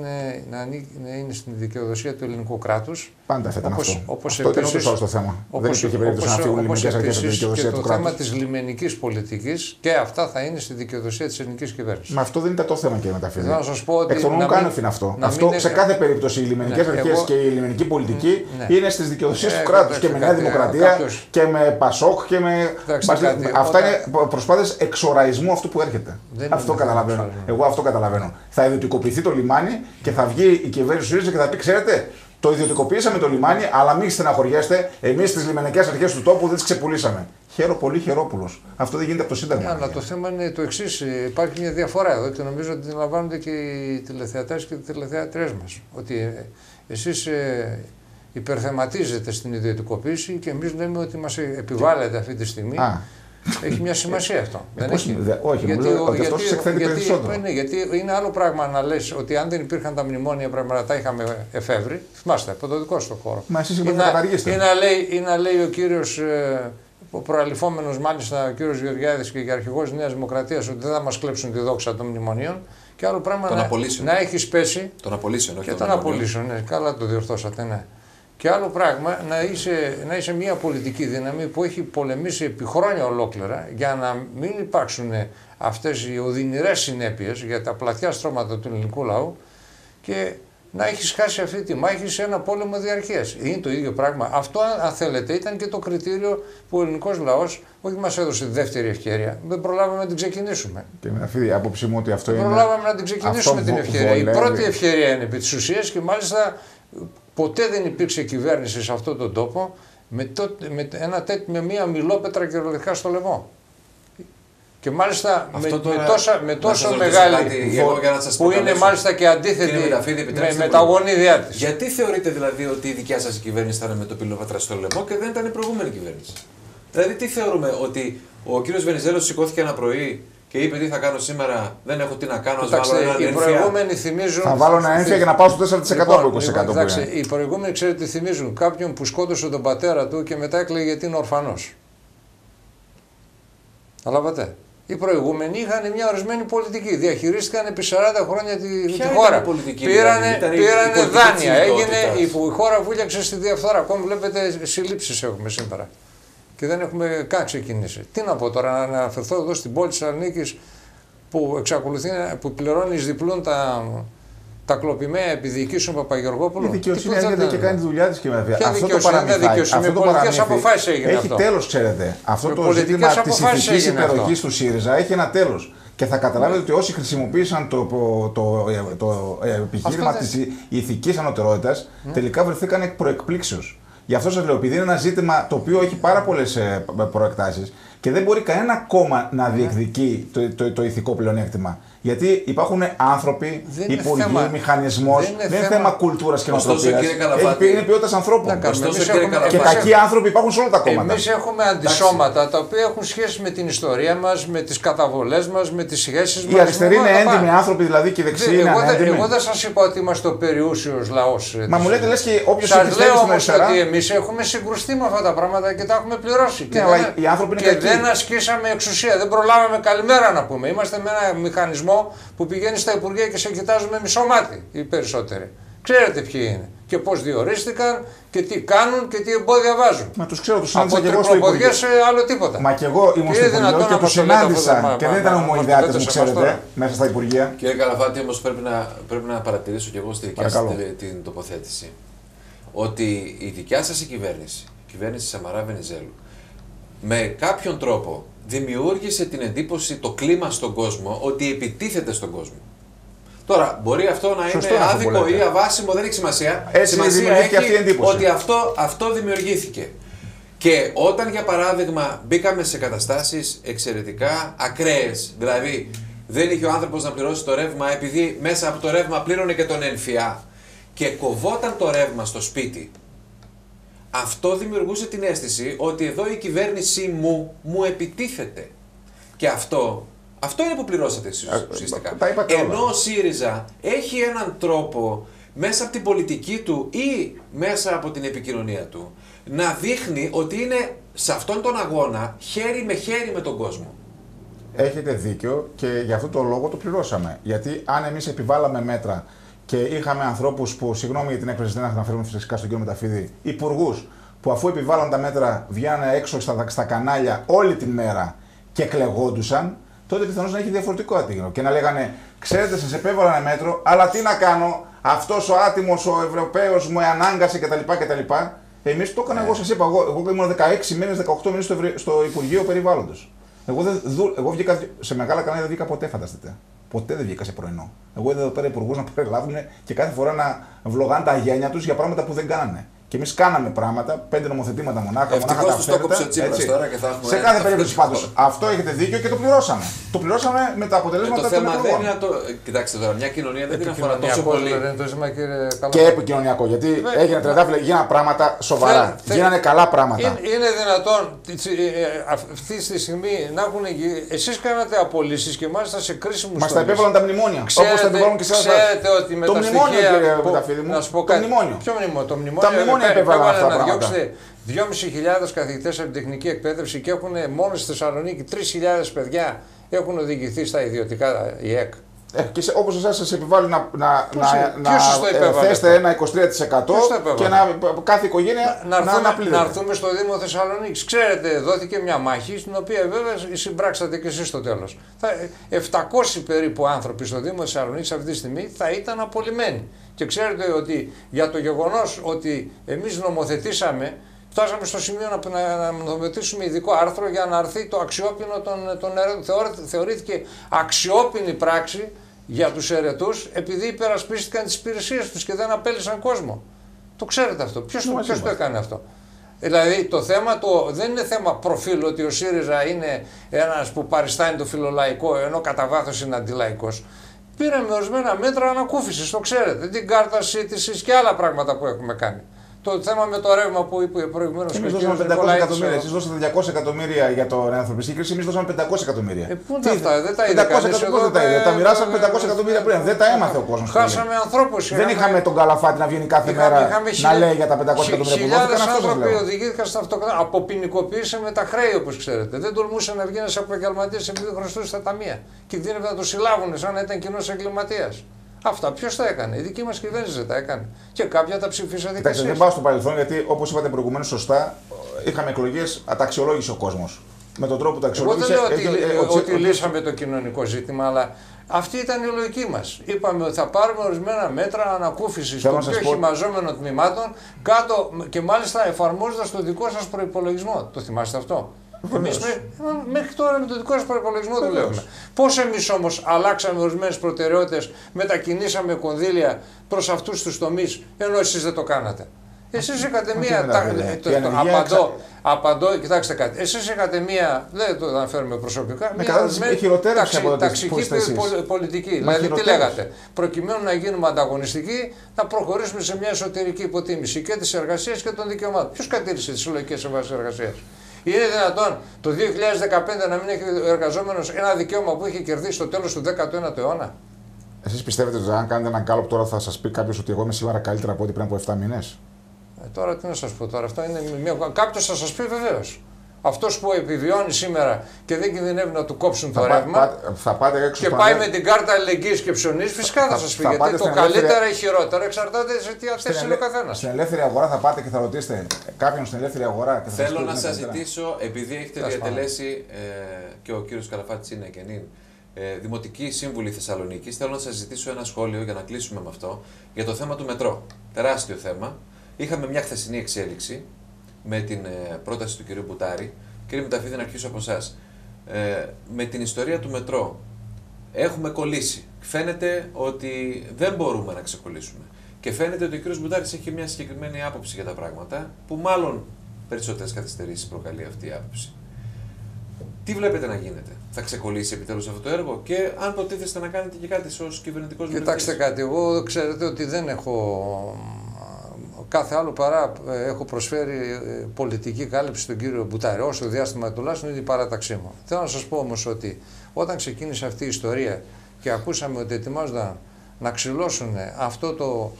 είναι στην δικαιοδοσία του ελληνικού κράτους. Πάντα θα ήταν αυτό. Αυτό ήταν ούτως άλλως το θέμα. Δεν υπήρχε περίπτωση να φύγουν οι λιμενικές αρχές από τη δικαιοδοσία του κράτους. Και το θέμα της λιμενικής πολιτικής και αυτά θα είναι στη δικαιοδοσία της ελληνικής κυβέρνησης. Μα αυτό δεν ήταν το θέμα, κύριε Μεταφίδη. Θέλω να σας πω ότι. Εκ των ουκάνευ είναι αυτό. Αυτό σε κάθε περίπτωση οι λιμενικές αρχές και η λιμενική πολιτική είναι στις δικαιοδοσίες του κράτους. Και με Νέα Δημοκρατία και με Πασόκ και με. Αυτά είναι προσπάθειες εξοραϊσμού αυτού που έρχεται. Αυτό καταλαβαίνω. Εγώ αυτό καταλαβαίνω. Θα ιδιωτικοποιηθεί το λιμάνι και θα βγει η κυβέρνηση του ΣΥΡΙΖΑ και θα πει: ξέρετε, το ιδιωτικοποιήσαμε το λιμάνι, αλλά μην στεναχωριέστε, εμείς τις λιμενικές αρχές του τόπου δεν τις ξεπουλήσαμε. Πολύ Χερόπουλος. Αυτό δεν γίνεται από το Σύνταγμα. Αλλά το θέμα είναι το εξής. Υπάρχει μια διαφορά εδώ και νομίζω ότι την λαμβάνονται και οι τηλεθεατές και οι τηλεθεατρές μας. Ότι εσείς υπερθεματίζετε στην ιδιωτικοποίηση και εμείς λέμε ότι μας επιβάλλεται αυτή τη στιγμή. Έχει μια σημασία αυτό. Δεν έχει. Όχι, γιατί αυτός σε εκθέτει περισσότερο. Γιατί είναι άλλο πράγμα να λες ότι αν δεν υπήρχαν τα μνημόνια πρέπει να τα είχαμε εφεύρει. Θυμάστε, από το δικό σου χώρο. Μα εσείς είπατε να καταργήσετε. Ή να λέει ο κύριος, ο προαληφόμενος μάλιστα, ο κύριος Γεωργιάδης και αρχηγός της Νέας Δημοκρατίας, ότι δεν θα μας κλέψουν τη δόξα των μνημονίων. Και άλλο πράγμα να έχει πέσει. Των απολύσεων, όχι των απολύσεων. Ναι, καλά το διορθώσατε, ναι. Και άλλο πράγμα να είσαι μια πολιτική δύναμη που έχει πολεμήσει επί χρόνια ολόκληρα για να μην υπάρξουν αυτές οι οδυνηρές συνέπειες για τα πλατιά στρώματα του ελληνικού λαού και να έχεις χάσει αυτή τη μάχη σε ένα πόλεμο διαρκείας. Είναι το ίδιο πράγμα. Αυτό, αν θέλετε, ήταν και το κριτήριο που ο ελληνικός λαός όχι μας έδωσε δεύτερη ευκαιρία. Δεν προλάβαμε να την ξεκινήσουμε. Και με αυτή η άποψή μου ότι αυτό δεν προλάβαμε να την ξεκινήσουμε την ευκαιρία. Η πρώτη ευκαιρία είναι επί της ουσίας και μάλιστα. Ποτέ δεν υπήρξε κυβέρνηση σε αυτόν τον τόπο με μια μιλόπετρα κυριολεκτικά στο λαιμό. Και μάλιστα με τόσο μεγάλη που είναι μάλιστα και αντίθετη με τα γονίδια της. Γιατί θεωρείτε δηλαδή ότι η δικιά σας κυβέρνηση ήταν με το μιλόπετρα στο λαιμό και δεν ήταν η προηγούμενη κυβέρνηση? Δηλαδή τι θεωρούμε, ότι ο κύριος Βενιζέλος σηκώθηκε ένα πρωί και είπε τι θα κάνω σήμερα, δεν έχω τι να κάνω, ας βάλω έναν έμφυα. Οι προηγούμενοι θυμίζουν. Θα βάλω ένα έμφυα για να πάω στο 4% από 20%. Εντάξει, οι προηγούμενοι ξέρετε τι θυμίζουν. Κάποιον που σκότωσε τον πατέρα του και μετά έκλαιγε γιατί είναι ορφανός. Καταλάβατε. Οι προηγούμενοι είχαν μια ορισμένη πολιτική. Διαχειρίστηκαν επί 40 χρόνια τη χώρα. Πήρανε δάνεια. Η χώρα βούλιαξε στη διαφθορά. Ακόμη βλέπετε συλλήψεις έχουμε σήμερα. Και δεν έχουμε καν ξεκινήσει. Τι να πω τώρα, να αναφερθώ εδώ στην πόλη της Θεσσαλονίκης που πληρώνει εις διπλούν τα κλοπημαία επιδιοικήσεων Παπαγεωργόπουλου. Η δικαιοσύνη έρχεται και κάνει τη δουλειά της και βέβαια. Αυτό το παραμύθι. Με πολιτικές αποφάσεις έγινε αυτό. Έχει τέλος, ξέρετε. Αυτό το ζήτημα της ηθικής υπεροχής του ΣΥΡΙΖΑ έχει ένα τέλος. Και θα καταλάβετε ότι όσοι χρησιμοποίησαν το επιχείρημα της ηθικής ανωτερότητας τελικά βρεθήκαν εκ προεκπλήξεως. Γι' αυτό σας λέω, επειδή είναι ένα ζήτημα το οποίο έχει πάρα πολλές προεκτάσεις Και δεν μπορεί κανένα κόμμα να διεκδικεί το ηθικό πλεονέκτημα. Γιατί υπάρχουν άνθρωποι, υπουργοί, μηχανισμός, δεν είναι θέμα κουλτούρας και νοοτροπίας. Είναι ποιότητας ανθρώπων. Και κακοί άνθρωποι υπάρχουν σε όλα τα κόμματα. Εμείς έχουμε αντισώματα τα οποία έχουν σχέση με την ιστορία μας, με τις καταβολές μας, με τις σχέσεις μας. Οι αριστεροί είναι έντιμοι άνθρωποι, δηλαδή, και οι δεξιοί είναι ανέντιμοι. Εγώ δεν σας είπα ότι είμαστε ο περιούσιος λαός. Μα μου λέτε, λες, και όποιος έχει πιστεύει στην αριστερά. Ότι εμείς έχουμε συγκρουστεί με αυτά τα πράγματα και τα έχουμε πληρώσει. Και δεν ασκήσαμε εξουσία. Δεν προλάβαμε καλημέρα να πούμε. Είμαστε με ένα μηχανισμό που πηγαίνει στα Υπουργεία και σε κοιτάζουν με μισό μάτι οι περισσότεροι. Ξέρετε ποιοι είναι και πώς διορίστηκαν και τι κάνουν και τι εμπόδια βάζουν. Μα τους ξέρω, τους συνάντησα και εγώ στο Υπουργείο. Από σε άλλο τίποτα. Μα και εγώ ήμουν στο Υπουργείο και τους συνάντησα και δεν ήταν ομοειδεάτες, μου ξέρετε, μέσα στα Υπουργεία. Κύριε Καλαφάτη, όμως πρέπει να παρατηρήσω και εγώ στη δικιά σας την τοποθέτηση ότι η δικιά σας η κυβέρνηση Σαμαρά Βενιζέλου, με κάποιον τρόπο δημιούργησε την εντύπωση, το κλίμα στον κόσμο, ότι επιτίθεται στον κόσμο. Τώρα, μπορεί αυτό να είναι άδικο ή αβάσιμο, δεν έχει σημασία. Σημασία έχει αυτή η εντύπωση. Ότι αυτό δημιουργήθηκε. Και όταν, για παράδειγμα, μπήκαμε σε καταστάσεις εξαιρετικά ακραίες, δηλαδή δεν είχε ο άνθρωπος να πληρώσει το ρεύμα επειδή μέσα από το ρεύμα πλήρωνε και τον ΕΝΦΙΑ και κοβόταν το ρεύμα στο σπίτι, αυτό δημιουργούσε την αίσθηση ότι εδώ η κυβέρνησή μου επιτίθεται. Και αυτό είναι που πληρώσατε ουσιαστικά. Ενώ ο ΣΥΡΙΖΑ έχει έναν τρόπο μέσα από την πολιτική του ή μέσα από την επικοινωνία του να δείχνει ότι είναι σε αυτόν τον αγώνα χέρι με χέρι με τον κόσμο. Έχετε δίκιο και γι' αυτό το λόγο το πληρώσαμε. Γιατί αν εμείς επιβάλαμε μέτρα και είχαμε ανθρώπους που, συγγνώμη για την έκφραση, δεν αναφέρουμε φυσικά στον κύριο Μεταφίδη, υπουργούς που αφού επιβάλλαν τα μέτρα βγαίνανε έξω στα κανάλια όλη την μέρα και κλεγόντουσαν, τότε πιθανώς να έχει διαφορετικό αντίγνωμο. Και να λέγανε, ξέρετε, σας επέβαλα ένα μέτρο, αλλά τι να κάνω, αυτός ο άτιμος, ο Ευρωπαίος μου ανάγκασε κτλ. Εμείς το έκανα, εγώ σας είπα, εγώ ήμουν 16 μήνες, 18 μήνες στο Υπουργείο Περιβάλλοντος. Εγώ βγήκα σε μεγάλα κανάλια, δεν βγήκα ποτέ, φανταστείτε. Ποτέ δεν βγήκα σε πρωινό. Εγώ είδα εδώ πέρα υπουργούς να περιλάβουν και κάθε φορά να βλογάνε τα γένια τους για πράγματα που δεν κάνανε. Και εμείς κάναμε πράγματα, 5 νομοθετήματα μονάχα. Ευτυχώς το κόψε ο Τσίπρας τώρα και θα έχουμε. Σε κάθε περίπτωση πάντως. Αυτό έχετε δίκιο και το πληρώσαμε. Το πληρώσαμε με τα αποτελέσματα του. Το θέμα δεν είναι Κοιτάξτε τώρα, μια κοινωνία δεν την αφορά τόσο πολύ. Και επικοινωνιακό. Γιατί έγινε τρεντάφυλλα, γίνανε πράγματα σοβαρά. Γίνανε καλά πράγματα. Είναι δυνατόν αυτή τη στιγμή να έχουν. Εσείς κάνατε απολύσεις και μάλιστα σε κρίσιμους τομείς. Μας τα επέβαλαν τα μνημόνια. Όπως τα επιβάλλουν και σε εσάς. Ξέρετε ότι με τα στοιχεία. Να σου πω κάτι. Ποιο μνημόνιο? Έβαλε να διώξετε 2.500 καθηγητές από την τεχνική εκπαίδευση και έχουν μόνο στη Θεσσαλονίκη 3.000 παιδιά έχουν οδηγηθεί στα ιδιωτικά ΙΕΚ. Και όπως εσάς σας επιβάλλει να θέσετε ένα 23% και κάθε οικογένεια να πληρώνει. Να έρθουμε στο Δήμο Θεσσαλονίκης. Ξέρετε, δόθηκε μια μάχη στην οποία βέβαια συμπράξατε και εσείς στο τέλος. 700 περίπου άνθρωποι στο Δήμο Θεσσαλονίκης αυτή τη στιγμή θα ήταν απολυμμένοι. Και ξέρετε ότι για το γεγονός ότι εμείς νομοθετήσαμε, φτάσαμε στο σημείο να νομοθετήσουμε ειδικό άρθρο για να αρθεί το αξιόπινο των αιρετών. Θεωρήθηκε αξιόπινη πράξη για τους αιρετούς επειδή υπερασπίστηκαν τις υπηρεσίες τους και δεν απέλυσαν κόσμο. Το ξέρετε αυτό. Ποιος το έκανε αυτό? Δηλαδή το θέμα δεν είναι θέμα προφίλ ότι ο ΣΥΡΙΖΑ είναι ένας που παριστάνει το φιλολαϊκό ενώ κατά βάθος είναι αντιλαϊκός. Πήραμε ορισμένα μέτρα ανακούφισης, το ξέρετε, την κάρτα σύντησης και άλλα πράγματα που έχουμε κάνει. Το θέμα με το ρεύμα που είπε προηγουμένως. Εμείς δώσαμε 500 εκατομμύρια. Εσείς δώσατε 200 εκατομμύρια για την ανθρωπιστική κρίση. Εμείς δώσαμε 500 εκατομμύρια. Πού είναι αυτά, δεν τα είδα. 500 εκατομμύρια. Τα μοιράσαμε 500 εκατομμύρια πριν. Δεν τα έμαθε ο κόσμος. Χάσαμε ανθρώπους. Δεν είχαμε τον Καλαφάτη να βγαίνει κάθε μέρα να λέει για τα 500 εκατομμύρια που δόθηκαν. Χιλιάδες άνθρωποι οδηγήθηκαν στα αυτοκίνητα. Αποποινικοποίησε με τα χρέη, όπως ξέρετε. Δεν τολμούσε να βγει ένας επαγγελματίας επειδή χρωστούσε στα ταμεία. Κινδύνευε να το συλλάβουν σαν να ήταν κοινός εγκληματίας. Αυτά ποιος τα έκανε? Η δική μας κυβέρνηση τα έκανε. Και κάποια τα ψηφίσατε και εσείς. Δεν πάω στο παρελθόν γιατί, όπως είπατε προηγουμένως σωστά, είχαμε εκλογές, τα αξιολόγησε ο κόσμος. Με τον τρόπο που τα αξιολόγησε. Εγώ δεν λέω ότι λύσαμε το κοινωνικό ζήτημα, αλλά αυτή ήταν η λογική μας. Είπαμε ότι θα πάρουμε ορισμένα μέτρα ανακούφισης των πιο χυμαζόμενων τμήματων κάτω και μάλιστα εφαρμόζοντας το δικό σας προϋπολογισμό. Το θυμάστε αυτό? Εμείς μέχρι τώρα με το δικό σας προϋπολογισμό δουλεύουμε. Πώς εμείς όμως αλλάξαμε ορισμένες προτεραιότητες, μετακινήσαμε κονδύλια προς αυτούς τους τομείς, ενώ εσείς δεν το κάνατε? Εσείς είχατε μία. Απαντώ, κοιτάξτε κάτι. Εσείς είχατε μία. Δεν το αναφέρουμε προσωπικά. Μία ταξική πολιτική. Δηλαδή, τι λέγατε. Προκειμένου να γίνουμε ανταγωνιστικοί, θα προχωρήσουμε σε μια εσωτερική υποτίμηση και της εργασίας και των δικαιωμάτων. Ποιος κατήρυσε τις συλλογικές συμβάσεις εργασίας? Είναι δυνατόν το 2015 να μην έχει ο εργαζόμενος ένα δικαίωμα που είχε κερδίσει στο τέλος του 19ου αιώνα? Εσείς πιστεύετε ότι αν κάνετε έναν κάλοπ τώρα θα σας πει κάποιος ότι εγώ είμαι σήμερα καλύτερα από ό,τι πριν από 7 μήνες? Τώρα τι να σας πω τώρα, αυτό είναι κάποιος θα σας πει βεβαίως. Αυτός που επιβιώνει σήμερα και δεν κινδυνεύει να του κόψουν το ρεύμα και πάει με την κάρτα αλληλεγγύης και ψωνίζει, φυσικά θα σας πει. Γιατί το καλύτερα ή χειρότερα εξαρτάται σε τι θέση είναι ο καθένας. Στην ελεύθερη αγορά θα πάτε και θα ρωτήσετε κάποιον στην ελεύθερη αγορά. Και θα θέλω να σας ζητήσω, επειδή έχετε διατελέσει και ο κύριος Καλαφάτης είναι και νυν Δημοτική Σύμβουλη Θεσσαλονίκης, θέλω να σας ζητήσω ένα σχόλιο για να κλείσουμε με αυτό για το θέμα του μετρό. Τεράστιο θέμα. Είχαμε μια χθεσινή εξέλιξη με την πρόταση του κυρίου Μπουτάρη. Κύριε Μηταφίδη, να αρχίσω από εσάς. Με την ιστορία του μετρό έχουμε κολλήσει. Φαίνεται ότι δεν μπορούμε να ξεκολλήσουμε. Και φαίνεται ότι ο κύριος Μπουτάρης έχει μια συγκεκριμένη άποψη για τα πράγματα, που μάλλον περισσότερες καθυστερήσεις προκαλεί αυτή η άποψη. Τι βλέπετε να γίνεται? Θα ξεκολλήσει επιτέλους αυτό το έργο και αν προτίθεστε να κάνετε και κάτι ως κυβερνητικός βουλευτής? Κοιτάξτε κάτι, εγώ ξέρετε ότι δεν έχω κάθε άλλο παρά έχω προσφέρει πολιτική κάλυψη στον κύριο Μπουτάρη, όσο διάστημα τουλάχιστον είναι η παράταξή μου. Θέλω να σας πω όμως ότι όταν ξεκίνησε αυτή η ιστορία και ακούσαμε ότι ετοιμάζονταν να ξυλώσουν αυτό το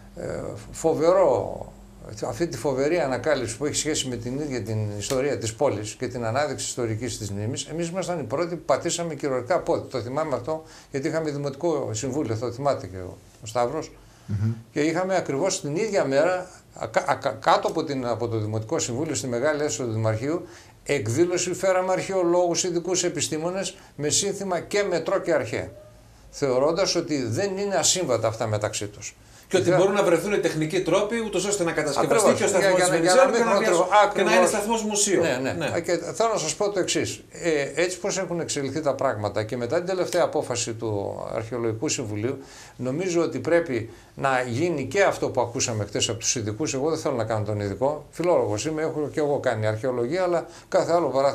φοβερό, αυτή τη φοβερή ανακάλυψη που έχει σχέση με την ίδια την ιστορία της πόλης και την ανάδειξη ιστορικής της μνήμης, εμείς ήμασταν οι πρώτοι που πατήσαμε κυριολεκτικά πόδι. Το θυμάμαι αυτό, γιατί είχαμε Δημοτικό Συμβούλιο, το θυμάται και ο Σταύρος, και είχαμε ακριβώς την ίδια μέρα, κάτω από το Δημοτικό Συμβούλιο, στη Μεγάλη Αίθουσα του Δημαρχείου, εκδήλωση, φέραμε αρχαιολόγους, ειδικούς επιστήμονες, με σύνθημα και μετρό και αρχαία, θεωρώντας ότι δεν είναι ασύμβατα αυτά μεταξύ τους. Και ότι μπορούν να βρεθούν οι τεχνικοί τρόποι, ούτως ώστε να κατασκευαστεί και ο σταθμός της Βενιζέλου και να είναι σταθμός μουσείου. Ναι. Και θέλω να σας πω το εξής. Έτσι πως έχουν εξελιχθεί τα πράγματα και μετά την τελευταία απόφαση του Αρχαιολογικού Συμβουλίου, νομίζω ότι πρέπει να γίνει και αυτό που ακούσαμε χτες από τους ειδικούς. Εγώ δεν θέλω να κάνω τον ειδικό. Φιλόλογος είμαι, έχω και εγώ κάνει αρχαιολογία, αλλά κάθε άλλο παρά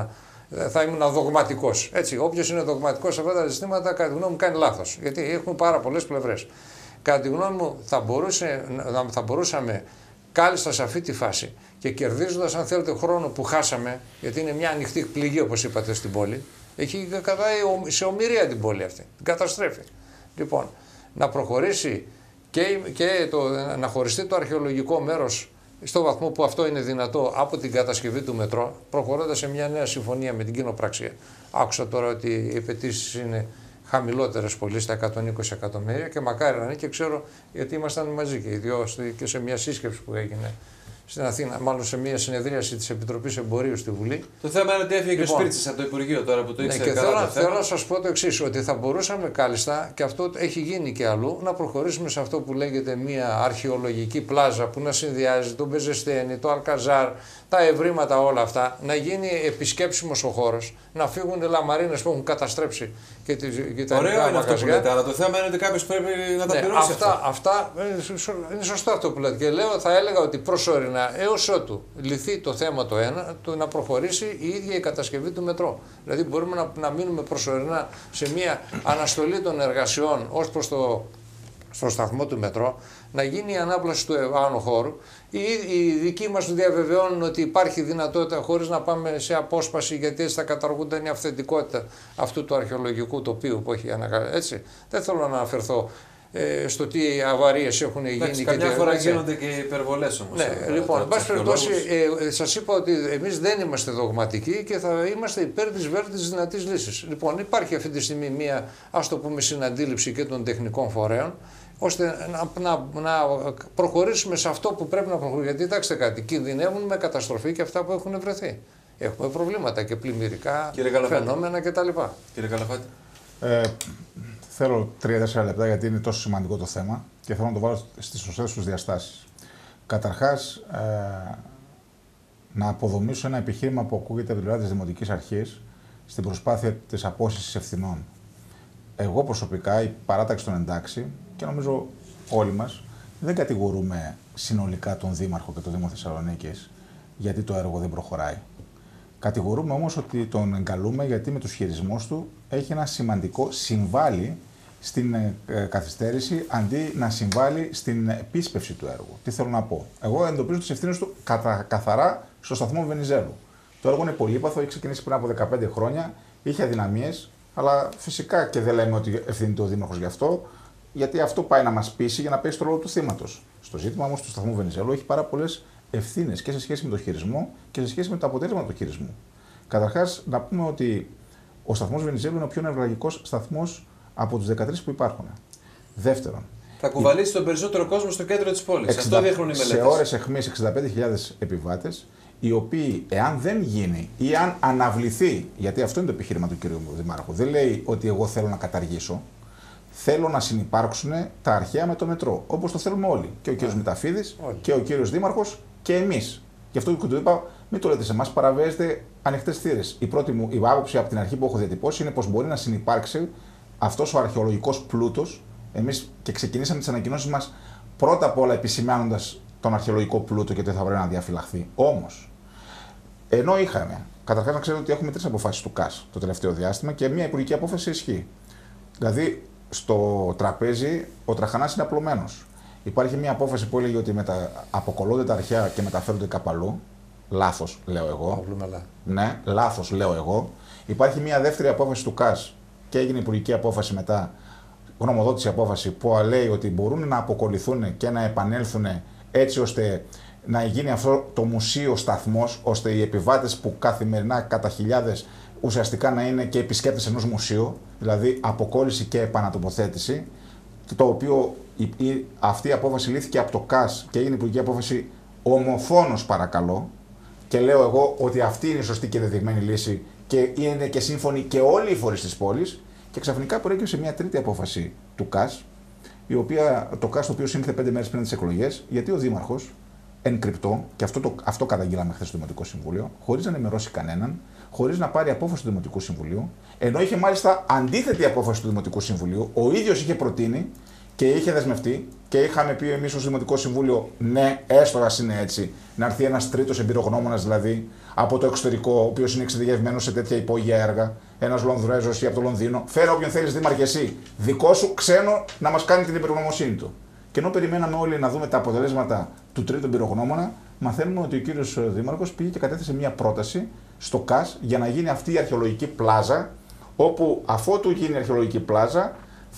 θα ήμουν δογματικός. Έτσι, όποιος είναι δογματικός σε αυτά τα ζητήματα, κατά τη γνώμη μου, κάνει λάθος. Γιατί έχουν πάρα πολλές πλευρές. Κατά τη γνώμη μου, θα μπορούσαμε κάλλιστα σε αυτή τη φάση και κερδίζοντας, αν θέλετε, χρόνο που χάσαμε, γιατί είναι μια ανοιχτή πληγή, όπως είπατε, στην πόλη, έχει κατάει σε ομηρία την πόλη αυτή, την καταστρέφει. Λοιπόν, να προχωρήσει και να χωριστεί το αρχαιολογικό μέρος στο βαθμό που αυτό είναι δυνατό από την κατασκευή του μετρό, προχωρώντας σε μια νέα συμφωνία με την κοινοπραξία. Άκουσα τώρα ότι οι απαιτήσεις είναι χαμηλότερες πολύ στα 120 εκατομμύρια και μακάρι να είναι, και ξέρω γιατί ήμασταν μαζί και οι δυο και σε μια σύσκεψη που έγινε στην Αθήνα, μάλλον σε μια συνεδρίαση της Επιτροπής Εμπορίου στη Βουλή. Το θέμα είναι ότι έφυγε και ο Σπρίτσης από το Υπουργείο τώρα που το ήξερε καλά. Και θέλω να σας πω το εξής, ότι θα μπορούσαμε κάλλιστα, και αυτό έχει γίνει και αλλού, να προχωρήσουμε σε αυτό που λέγεται μια αρχαιολογική πλάζα που να συνδυάζει τον Μπεζεστένη, το Αλκαζάρ, τα ευρήματα όλα αυτά, να γίνει επισκέψιμος ο χώρος, να φύγουν οι λαμαρίνες που έχουν καταστρέψει και τα ωραίο είναι αυτό που λέτε, αλλά το θέμα είναι ότι κάποιος πρέπει να τα πληρώσει αυτά. Είναι σωστό αυτό που λέτε. Και θα έλεγα ότι προσωρινά, έως ότου λυθεί το θέμα το ένα, να προχωρήσει η ίδια η κατασκευή του μετρό. Δηλαδή μπορούμε να μείνουμε προσωρινά σε μια αναστολή των εργασιών ως προς στο σταθμό του μετρό, να γίνει η ανάπλαση του άνω χώρου. Οι δικοί μας διαβεβαιώνουν ότι υπάρχει δυνατότητα, χωρίς να πάμε σε απόσπαση, γιατί έτσι θα καταργούνται η αυθεντικότητα αυτού του αρχαιολογικού τοπίου που έχει ανακαλύψει. Έτσι. Δεν θέλω να αναφερθώ στο τι αβαρίες έχουν γίνει. Καμιά φορά γίνονται και υπερβολές όμως. Ναι, λοιπόν, εν πάση περιπτώσει, σας είπα ότι εμείς δεν είμαστε δογματικοί και θα είμαστε υπέρ της βέλτιστης δυνατής λύσης. Λοιπόν, υπάρχει αυτή τη στιγμή μια, ας το πούμε, συναντήληψη και των τεχνικών φορέων, ώστε να προχωρήσουμε σε αυτό που πρέπει να προχωρήσουμε. Γιατί κοιτάξτε κάτι, κινδυνεύουν με καταστροφή και αυτά που έχουν βρεθεί. Έχουμε προβλήματα και πλημμυρικά φαινόμενα κτλ. Κύριε Καλαφάτη. Θέλω 3-4 λεπτά γιατί είναι τόσο σημαντικό το θέμα και θέλω να το βάλω στις σωστές τους διαστάσεις. Καταρχάς, να αποδομήσω ένα επιχείρημα που ακούγεται από την πλευρά της Δημοτικής Αρχής στην προσπάθεια της απόσυσης ευθυνών. Εγώ προσωπικά, η παράταξη των εντάξει, και νομίζω όλοι μας, δεν κατηγορούμε συνολικά τον Δήμαρχο και το Δήμο Θεσσαλονίκης γιατί το έργο δεν προχωράει. Κατηγορούμε όμως ότι τον εγκαλούμε γιατί με τους χειρισμούς του έχει ένα σημαντικό συμβάλλει στην καθυστέρηση αντί να συμβάλλει στην επίσπευση του έργου. Τι θέλω να πω. Εγώ εντοπίζω τις ευθύνες του καθαρά στο σταθμό Βενιζέλου. Το έργο είναι πολύπαθο, έχει ξεκινήσει πριν από 15 χρόνια, είχε αδυναμίες, αλλά φυσικά και δεν λέμε ότι ευθύνεται ο Δήμαρχος γι' αυτό, γιατί αυτό πάει να μας πείσει για να πέσει το ρόλο του θύματος. Στο ζήτημα όμως του σταθμού Βενιζέλου έχει πάρα πολλές ευθύνες και σε σχέση με το χειρισμό και σε σχέση με το αποτέλεσμα του χειρισμού. Καταρχάς, να πούμε ότι ο σταθμός Βενιζέλου είναι ο πιο νευραλγικός σταθμός από τους 13 που υπάρχουν. Δεύτερον, θα κουβαλήσει τον περισσότερο κόσμο στο κέντρο της πόλης. Αυτό δείχνουν οι μελέτες. Σε ώρες αιχμής 65.000 επιβάτες, οι οποίοι, εάν δεν γίνει ή αν αναβληθεί, γιατί αυτό είναι το επιχείρημα του κ. Δημάρχου, δεν λέει ότι εγώ θέλω να καταργήσω, θέλω να συνυπάρξουν τα αρχαία με το μετρό. Όπως το θέλουμε όλοι. Και ο κ. Μηταφίδης και ο κ. Δήμαρχος και εμείς. Γι' αυτό και του είπα, μην το λέτε σε εμάς, παραβιάζετε ανοιχτές θύρες. Η πρώτη μου η άποψη από την αρχή που έχω διατυπώσει είναι πως μπορεί να συνυπάρξει αυτός ο αρχαιολογικός πλούτος. Εμείς και ξεκινήσαμε τις ανακοινώσεις μας πρώτα απ' όλα επισημάνοντας τον αρχαιολογικό πλούτο και ότι θα πρέπει να διαφυλαχθεί. Όμως, ενώ είχαμε, καταρχάς να ξέρετε ότι έχουμε 3 αποφάσεις του ΚΑΣ το τελευταίο διάστημα και μια υπουργική απόφαση ισχύει. Δηλαδή, στο τραπέζι ο τραχανάς είναι απλωμένος. Υπάρχει μια απόφαση που έλεγε ότι αποκολλώνται τα αρχαία και μεταφέρονται κάπου αλλού. Λάθος, λέω εγώ. Ναι, λάθος, λέω εγώ. Υπάρχει μια δεύτερη απόφαση του ΚΑΣ και έγινε υπουργική απόφαση μετά, γνωμοδότηση απόφαση, που λέει ότι μπορούν να αποκολληθούν και να επανέλθουν έτσι ώστε να γίνει αυτό το μουσείο σταθμός, ώστε οι επιβάτες που καθημερινά κατά χιλιάδες ουσιαστικά να είναι και επισκέπτες ενός μουσείου, δηλαδή αποκόλληση και επανατοποθέτηση, το οποίο αυτή η απόφαση λήφθηκε από το ΚΑΣ και έγινε υπουργική απόφαση ομοφόνος, παρακαλώ, και λέω εγώ ότι αυτή είναι η σωστή και δεδειγμένη λύση και είναι και σύμφωνοι και όλοι οι φορείς της πόλης. Και ξαφνικά προέκυψε μια τρίτη απόφαση του ΚΑΣ, το ΚΑΣ το οποίο σύμφωνε 5 μέρες πριν τις εκλογές, γιατί ο Δήμαρχος εν κρυπτό, και αυτό καταγγείλαμε χθες στο Δημοτικό Συμβούλιο, χωρίς να ενημερώσει κανέναν, χωρίς να πάρει απόφαση του Δημοτικού Συμβουλίου, ενώ είχε μάλιστα αντίθετη απόφαση του Δημοτικού Συμβουλίου, ο ίδιος είχε προτείνει και είχε δεσμευτεί και είχαμε πει εμείς ως Δημοτικό Συμβούλιο, ναι, έστω ας είναι έτσι, να έρθει ένας τρίτος εμπειρογνώμονας δηλαδή από το εξωτερικό, ο οποίος είναι εξειδικευμένος σε τέτοια υπόγεια έργα, ένας Λονδρέζος ή από το Λονδίνο. Φέρε όποιον θέλεις, Δήμαρχε, εσύ, δικό σου ξένο να μας κάνει την εμπειρογνωμοσύνη του. Και ενώ περιμέναμε όλοι να δούμε τα αποτελέσματα του τρίτου εμπειρογνώμονα, μαθαίνουμε ότι ο κύριος Δήμαρχος πήγε και κατέθεσε μια πρόταση στο ΚΑΣ για να γίνει αυτή η αρχαιολογική πλάζα, όπου αφότου γίνει η αρχαιολογική πλάζα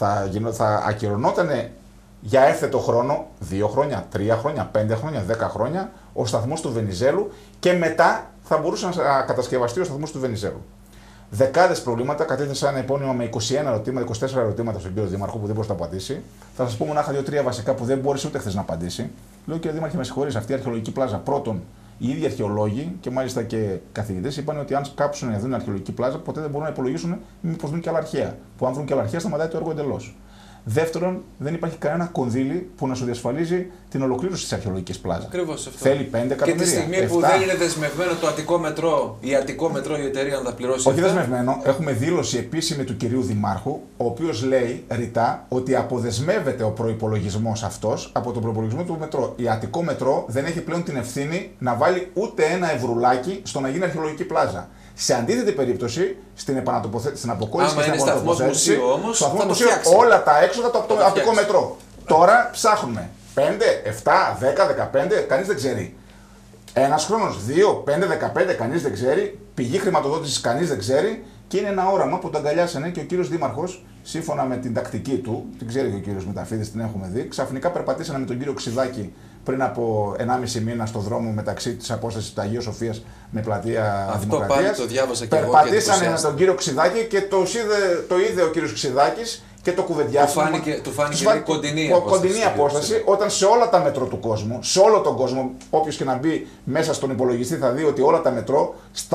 θα ακυρωνόταν για έφθετο χρόνο, 2 χρόνια, 3 χρόνια, 5 χρόνια, 10 χρόνια, ο σταθμός του Βενιζέλου και μετά θα μπορούσε να κατασκευαστεί ο σταθμός του Βενιζέλου. Δεκάδες προβλήματα, κατέθεσα ένα επώνυμα με 21 ερωτήματα, 24 ερωτήματα στον κύριο Δήμαρχο που δεν μπορούσε να απαντήσει. Θα σας πω μονάχα 2-3 βασικά που δεν μπόρεσε ούτε χθες να απαντήσει. Λέω, κύριε Δήμαρχε, με συγχωρείς, αυτή η αρχαιολογική πλάζα. Πρώτον, οι ίδιοι αρχαιολόγοι και μάλιστα και καθηγητές είπαν ότι αν κάψουν να δουν αρχαιολογική πλάζα, ποτέ δεν μπορούν να υπολογίσουν μήπως δουν και άλλα αρχαία. Που αν βρουν και άλλα αρχαία, σταματάει το έργο εντελώς. Δεύτερον, δεν υπάρχει κανένα κονδύλι που να σου διασφαλίζει την ολοκλήρωση της αρχαιολογικής πλάζας. Ακριβώς αυτό. Θέλει 5 εκατομμύρια. Και τη στιγμή που δεν είναι δεσμευμένο το Αττικό Μετρό, η εταιρεία να τα πληρώσει. Όχι δεσμευμένο, έχουμε δήλωση επίσημη του κυρίου Δημάρχου, ο οποίος λέει ρητά ότι αποδεσμεύεται ο προϋπολογισμός αυτός από τον προϋπολογισμό του Μετρό. Η Αττικό Μετρό δεν έχει πλέον την ευθύνη να βάλει ούτε ένα ευρουλάκι στο να γίνει αρχαιολογική πλάζα. Σε αντίθετη περίπτωση, στην αποκόλληση και στην επανατοποθέτηση, στο σταθμό μουσείο, όλα τα έξοδα το Αττικό Μετρό. Τώρα ψάχνουμε 5, 7, 10, 15, κανείς δεν ξέρει. Ένας χρόνος, 2, 5, 15, κανείς δεν ξέρει. Πηγή χρηματοδότησης, κανείς δεν ξέρει. Και είναι ένα όραμα που το αγκαλιάσανε και ο κύριος Δήμαρχος, σύμφωνα με την τακτική του, την ξέρει και ο κύριος Μηταφίδης, την έχουμε δει. Ξαφνικά περπατήσανε με τον κύριο Ξιδάκη πριν από 1,5 μήνα στο δρόμο μεταξύ της απόστασης του Αγίου Σοφίας με πλατεία Δημοκρατίας. Αυτό πάλι το διάβασα και εγώ. Περπατήσανε με τον κύριο Ξιδάκη και το είδε ο κύριος Ξιδάκης και το κουβεντιάσαμε. Του φάνηκε κοντινή απόσταση, όταν σε όλα τα μετρό του κόσμου, σε όλο τον κόσμο, όποιος και να μπει μέσα στον υπολογιστή θα δει ότι όλα τα μετρό,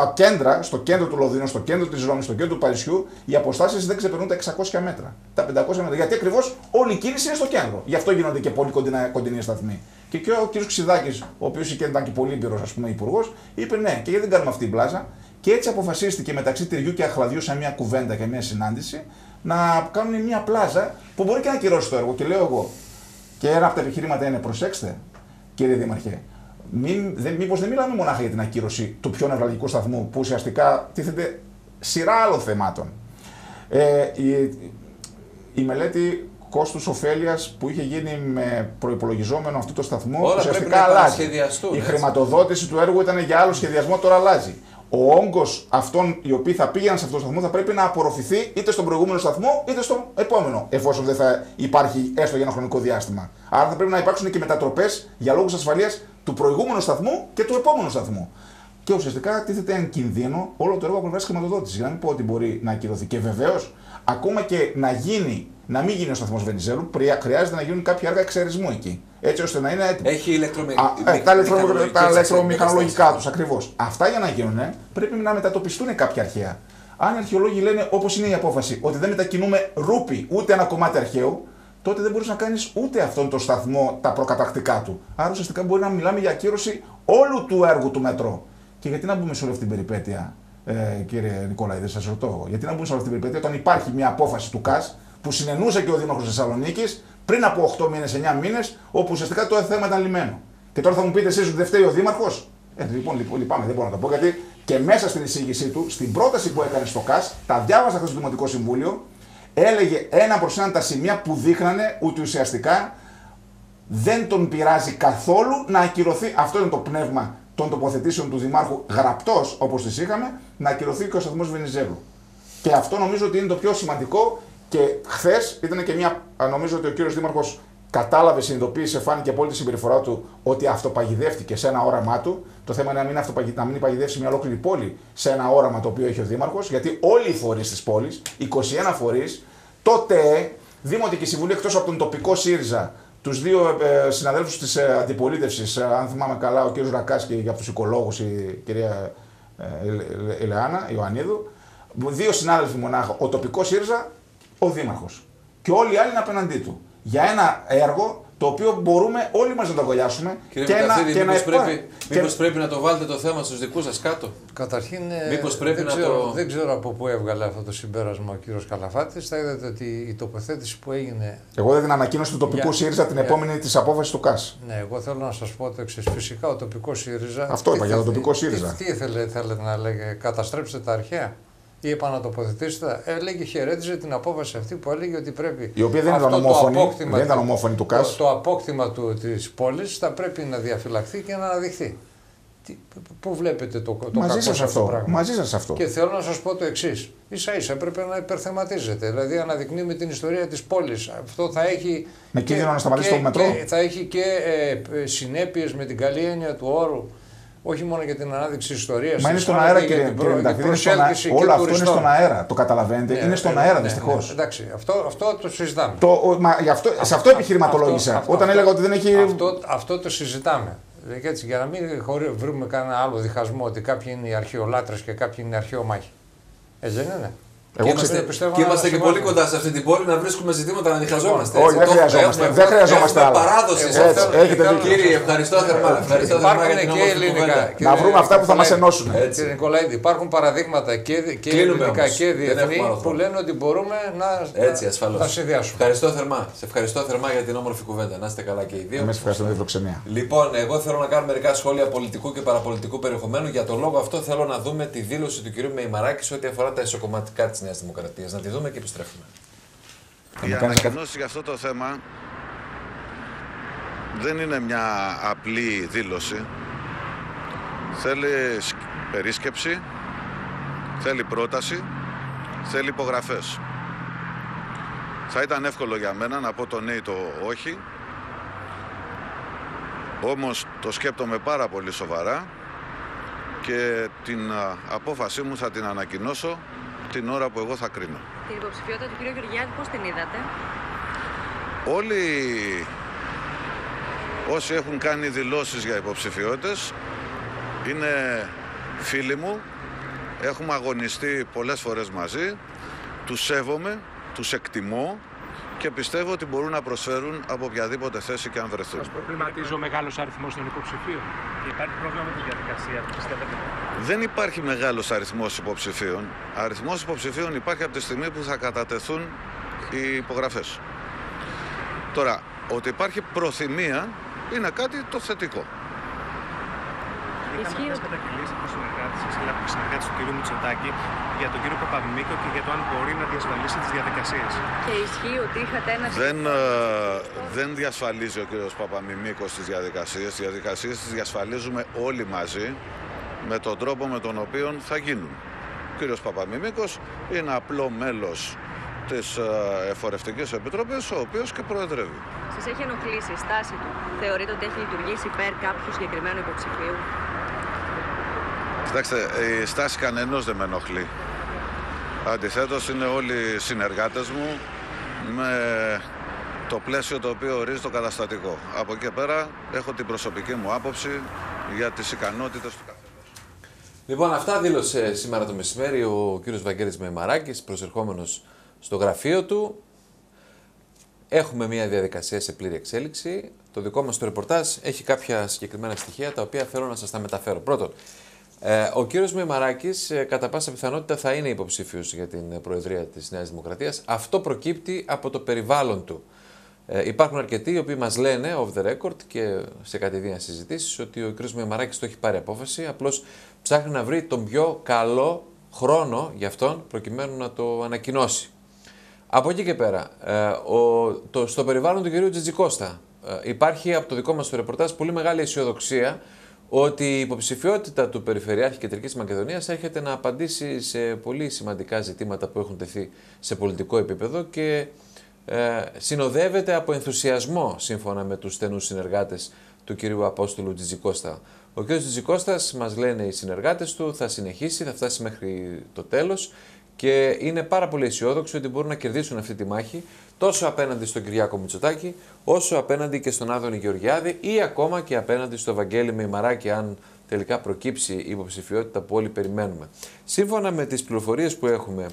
στο κέντρο του Λονδίνου, στο κέντρο της Ρώμης, στο κέντρο του Παρισιού, οι αποστάσεις δεν ξεπερνούν τα 600 μέτρα. Τα 500 μέτρα. Γιατί ακριβώς όλη η κίνηση είναι στο κέντρο. Γι' αυτό γίνονται και πολύ κοντινοί σταθμοί. Και ο κ. Ξιδάκης, ο οποίος ήταν και πολύ έμπειρος, ας πούμε, υπουργός, είπε ναι, και γιατί δεν κάνουμε αυτή την πλάζα. Και έτσι αποφασίστηκε μεταξύ τυριού και αχλαδιού σε μια κουβέντα και μια συνάντηση να κάνουν μια πλάζα που μπορεί και να ακυρώσει το έργο. Και λέω εγώ, και ένα από τα επιχειρήματα είναι, προσέξτε, κύριε Δήμαρχε. Μήπως δεν μιλάμε μονάχα για την ακύρωση του πιο νευραλγικού σταθμού, που ουσιαστικά τίθεται σειρά άλλων θεμάτων. Η μελέτη κόστους ωφέλειας που είχε γίνει με προϋπολογιζόμενο αυτό το σταθμό ουσιαστικά αλλάζει. Η χρηματοδότηση του έργου ήταν για άλλο σχεδιασμό, τώρα αλλάζει. Ο όγκος αυτών οι οποίοι θα πήγαιναν σε αυτό το σταθμό θα πρέπει να απορροφηθεί είτε στον προηγούμενο σταθμό είτε στο επόμενο, εφόσον δεν θα υπάρχει έστω για ένα χρονικό διάστημα. Άρα θα πρέπει να υπάρξουν και μετατροπές για λόγους ασφαλείας του προηγούμενου σταθμού και του επόμενου σταθμού. Και ουσιαστικά τίθεται εν κινδύνο όλο το έργο από πλευράς χρηματοδότησης. Για να μην πω ότι μπορεί να ακυρωθεί. Και βεβαίως, ακόμα και να μην γίνει ο σταθμός Βενιζέλου, χρειάζεται να γίνουν κάποια έργα εξαιρεσμού εκεί. Έτσι ώστε να είναι έτοιμο. Έχει τα ηλεκτρομηχανολογικά τους ακριβώς. Αυτά για να γίνουν πρέπει να μετατοπιστούν κάποια αρχαία. Αν οι αρχαιολόγοι λένε, όπως είναι η απόφαση, ότι δεν μετακινούμε ρούπι ούτε ένα κομμάτι αρχαίου, τότε δεν μπορείς να κάνεις ούτε αυτόν τον σταθμό τα προκαταρκτικά του. Άρα ουσιαστικά μπορεί να μιλάμε για ακύρωση όλου του έργου του μετρό. Και γιατί να μπούμε σε όλη αυτή την περιπέτεια, κύριε Νικολαίδη, σας ρωτώ, γιατί να μπούμε σε όλη αυτή την περιπέτεια όταν υπάρχει μια απόφαση του ΚΑΣ που συνενούσε και ο Δήμαρχος Θεσσαλονίκης πριν από 8 μήνες, 9 μήνες, όπου ουσιαστικά το θέμα ήταν λυμένο. Και τώρα θα μου πείτε εσείς ότι δεν φταίει ο Δήμαρχος. Λοιπόν, λυπάμαι, δεν μπορώ να το πω, γιατί και μέσα στην εισήγησή του, στην πρόταση που έκανε στο ΚΑΣ, τα διάβασα χθες στο Δημοτικό Συμβούλιο, έλεγε ένα προς ένα τα σημεία που δείχνανε ότι ουσιαστικά δεν τον πειράζει καθόλου να ακυρωθεί. Αυτό είναι το πνεύμα των τοποθετήσεων του Δημάρχου, γραπτός όπως τις είχαμε, να ακυρωθεί και ο σταθμός Βενιζέλου. Και αυτό νομίζω ότι είναι το πιο σημαντικό. Και χθες ήταν και νομίζω ότι ο κύριος Δήμαρχος κατάλαβε, συνειδητοποίησε, φάνηκε από όλη τη συμπεριφορά του ότι αυτοπαγιδεύτηκε σε ένα όραμά του. Το θέμα είναι να μην παγιδεύσει μια ολόκληρη πόλη σε ένα όραμα το οποίο έχει ο Δήμαρχος, γιατί όλοι οι φορείς της πόλης, 21 φορείς, τότε Δημοτική Συμβουλή, εκτός από τον τοπικό ΣΥΡΙΖΑ, τους δύο συναδέλφους της αντιπολίτευσης, αν θυμάμαι καλά, ο κύριος Ρακάς και για τους οικολόγους η κυρία Ελεάνα Ιωαννίδου, δύο συνάδελφοι μονάχα, ο τοπικός ΣΥΡΙΖΑ, ο Δήμαρχος. Και όλοι οι άλλοι είναι απέναντί του. Για ένα έργο το οποίο μπορούμε όλοι μας να το αγκαλιάσουμε. Κύριε μήπως πρέπει να το βάλετε το θέμα στους δικούς σας κάτω. Καταρχήν, δεν ξέρω από πού έβγαλε αυτό το συμπέρασμα ο κύριος Καλαφάτης. Θα είδατε ότι η τοποθέτηση που έγινε. Εγώ δεν την ανακοίνωση του τοπικού ΣΥΡΙΖΑ την επόμενη της απόφασης του ΚΑΣ. Ναι, εγώ θέλω να σας πω το εξής. Φυσικά ο τοπικός ΣΥΡΙΖΑ. Αυτό είπα για το τοπικό ΣΥΡΙΖΑ. Τι θέλετε να λέγε, καταστρέψτε τα αρχαία. Ή επανατοποθετήστε, χαιρέτιζε την απόφαση αυτή που έλεγε ότι πρέπει. Η οποία δεν ήταν ομόφωνη του ΚΑΣ. Το απόκτημα της πόλης θα πρέπει να διαφυλαχθεί και να αναδειχθεί. Πού βλέπετε το κακό σε αυτό το πράγμα. Μαζί σας αυτό. Και θέλω να σας πω το εξής. Ίσα-ίσα έπρεπε να υπερθεματίζεται. Δηλαδή αναδεικνύουμε την ιστορία της πόλης. Αυτό θα έχει. Με κίνδυνο να σταματήσει το μετρό. Θα έχει και συνέπειες με την καλή έννοια του όρου. Όχι μόνο για την ανάδειξη της ιστορίας. Μα είναι στον αέρα, κύριε Νταφίδη. Όλο αυτό είναι στον αέρα. Το καταλαβαίνετε. Είναι στον αέρα, δυστυχώς. Εντάξει, αυτό το συζητάμε. Σε αυτό επιχειρηματολόγησα. Όταν έλεγα ότι δεν έχει. Αυτό το συζητάμε. Έτσι, για να μην βρούμε κανένα άλλο διχασμό ότι κάποιοι είναι οι αρχαιολάτρες και κάποιοι είναι οι αρχαιομάχοι. Έτσι δεν είναι. Και είμαστε και πολύ κοντά σε αυτή την πόλη να βρίσκουμε ζητήματα να διχαζόμαστε. Όχι, δεν χρειαζόμαστε άλλα. Παράδοση. Κύριε, ευχαριστώ θερμά. Να βρούμε αυτά που θα μας ενώσουν. Κύριε Νικολαίδη, υπάρχουν παραδείγματα και ελληνικά και διεθνή που λένε ότι μπορούμε να συνδυάσουμε. Ευχαριστώ θερμά. Σε ευχαριστώ θερμά για την όμορφη κουβέντα. Να είστε καλά και οι δύο. Εμείς ευχαριστούμε για την φιλοξενία. Λοιπόν, εγώ θέλω να κάνω μερικά σχόλια πολιτικού και παραπολιτικού περιεχομένου. Για τον λόγο αυτό θέλω να δούμε τη δήλωση του κ. Μεϊμαράκη σε ό,τι αφορά τα ισοκομματικά της Νέας Δημοκρατίας. Να τη δούμε και επιστρέφουμε. Η ανακοινώση για αυτό το θέμα δεν είναι μια απλή δήλωση. Θέλει περίσκεψη, θέλει πρόταση, θέλει υπογραφές. Θα ήταν εύκολο για μένα να πω το ναι ή το όχι, όμως το σκέπτομαι πάρα πολύ σοβαρά και την απόφασή μου θα την ανακοινώσω την ώρα που εγώ θα κρίνω. Την υποψηφιότητα του κ. Γεωργιάδη πώς την είδατε? Όλοι όσοι έχουν κάνει δηλώσεις για υποψηφιότητες είναι φίλοι μου, έχουμε αγωνιστεί πολλές φορές μαζί, τους σέβομαι, τους εκτιμώ και πιστεύω ότι μπορούν να προσφέρουν από οποιαδήποτε θέση και αν βρεθούν. Σας προβληματίζει ο μεγάλος αριθμός των υποψηφίων? Υπάρχει πρόβλημα με τη διαδικασία, πιστεύετε? Δεν υπάρχει μεγάλος αριθμός υποψηφίων. Αριθμός υποψηφίων υπάρχει από τη στιγμή που θα κατατεθούν οι υπογραφές. Τώρα, ότι υπάρχει προθυμία είναι κάτι το θετικό. Είχαμε χθες καταγγελίες από συνεργάτες σας, αλλά από συνεργάτες του κ. Μητσοτάκη, για τον κύριο Παπαμημίκο και για το αν μπορεί να διασφαλίσει τις διαδικασίες. Και ισχύει ότι είχατε ένα... Δεν διασφαλίζει ο κύριος Παπαμημίκος τις διαδικασίες. Τις διαδικασίες τις διασφαλίζουμε όλοι μαζί με τον τρόπο με τον οποίο θα γίνουν. Ο κύριος Παπαμημίκος είναι απλό μέλος της Εφορευτικής Επιτροπής, ο οποίος και προεδρεύει. Σας έχει ενοχλήσει η στάση του? Θεωρείτε ότι έχει λειτουργήσει υπέρ κάποιου συγκεκριμένου υποψηφίου? Κοιτάξτε, η στάση κανενός δεν με ενοχλεί. Αντιθέτως, είναι όλοι συνεργάτες μου με το πλαίσιο το οποίο ορίζει το καταστατικό. Από εκεί και πέρα έχω την προσωπική μου άποψη για τις ικανότητες του καθενός. Λοιπόν, αυτά δήλωσε σήμερα το μεσημέρι ο κύριος Βαγγέλης Μεϊμαράκης, προσερχόμενος στο γραφείο του. Έχουμε μια διαδικασία σε πλήρη εξέλιξη. Το δικό μας το ρεπορτάζ έχει κάποια συγκεκριμένα στοιχεία τα οποία θέλω να σας τα μεταφέρω. Πρώτον, ο κύριος Μεϊμαράκης κατά πάσα πιθανότητα θα είναι υποψήφιος για την Προεδρία της Νέας Δημοκρατίας. Αυτό προκύπτει από το περιβάλλον του. Υπάρχουν αρκετοί οι οποίοι μας λένε off the record και σε κατηδίαν συζητήσεις ότι ο κύριος Μεϊμαράκης το έχει πάρει απόφαση, απλώς ψάχνει να βρει τον πιο καλό χρόνο για αυτόν προκειμένου να το ανακοινώσει. Από εκεί και πέρα, στο περιβάλλον του κυρίου Τζιτζικώστα υπάρχει από το δικό μας το ρεπορτάζ πολύ μεγάλη αισιοδοξία ότι η υποψηφιότητα του Περιφερειάρχη Κεντρικής Μακεδονίας έρχεται να απαντήσει σε πολύ σημαντικά ζητήματα που έχουν τεθεί σε πολιτικό επίπεδο και συνοδεύεται από ενθουσιασμό σύμφωνα με τους στενούς συνεργάτες του κυρίου Απόστολου Τζιτζικώστα. Ο κ. Τζιτζικώστας, μας λένε οι συνεργάτες του, θα συνεχίσει, θα φτάσει μέχρι το τέλος και είναι πάρα πολύ αισιόδοξοι ότι μπορούν να κερδίσουν αυτή τη μάχη τόσο απέναντι στον Κυριάκο Μητσοτάκη, όσο απέναντι και στον Άδωνη Γεωργιάδη ή ακόμα και απέναντι στο Βαγγέλη Μεϊμαράκη, αν τελικά προκύψει η υποψηφιότητα που όλοι περιμένουμε. Σύμφωνα με τις πληροφορίες που έχουμε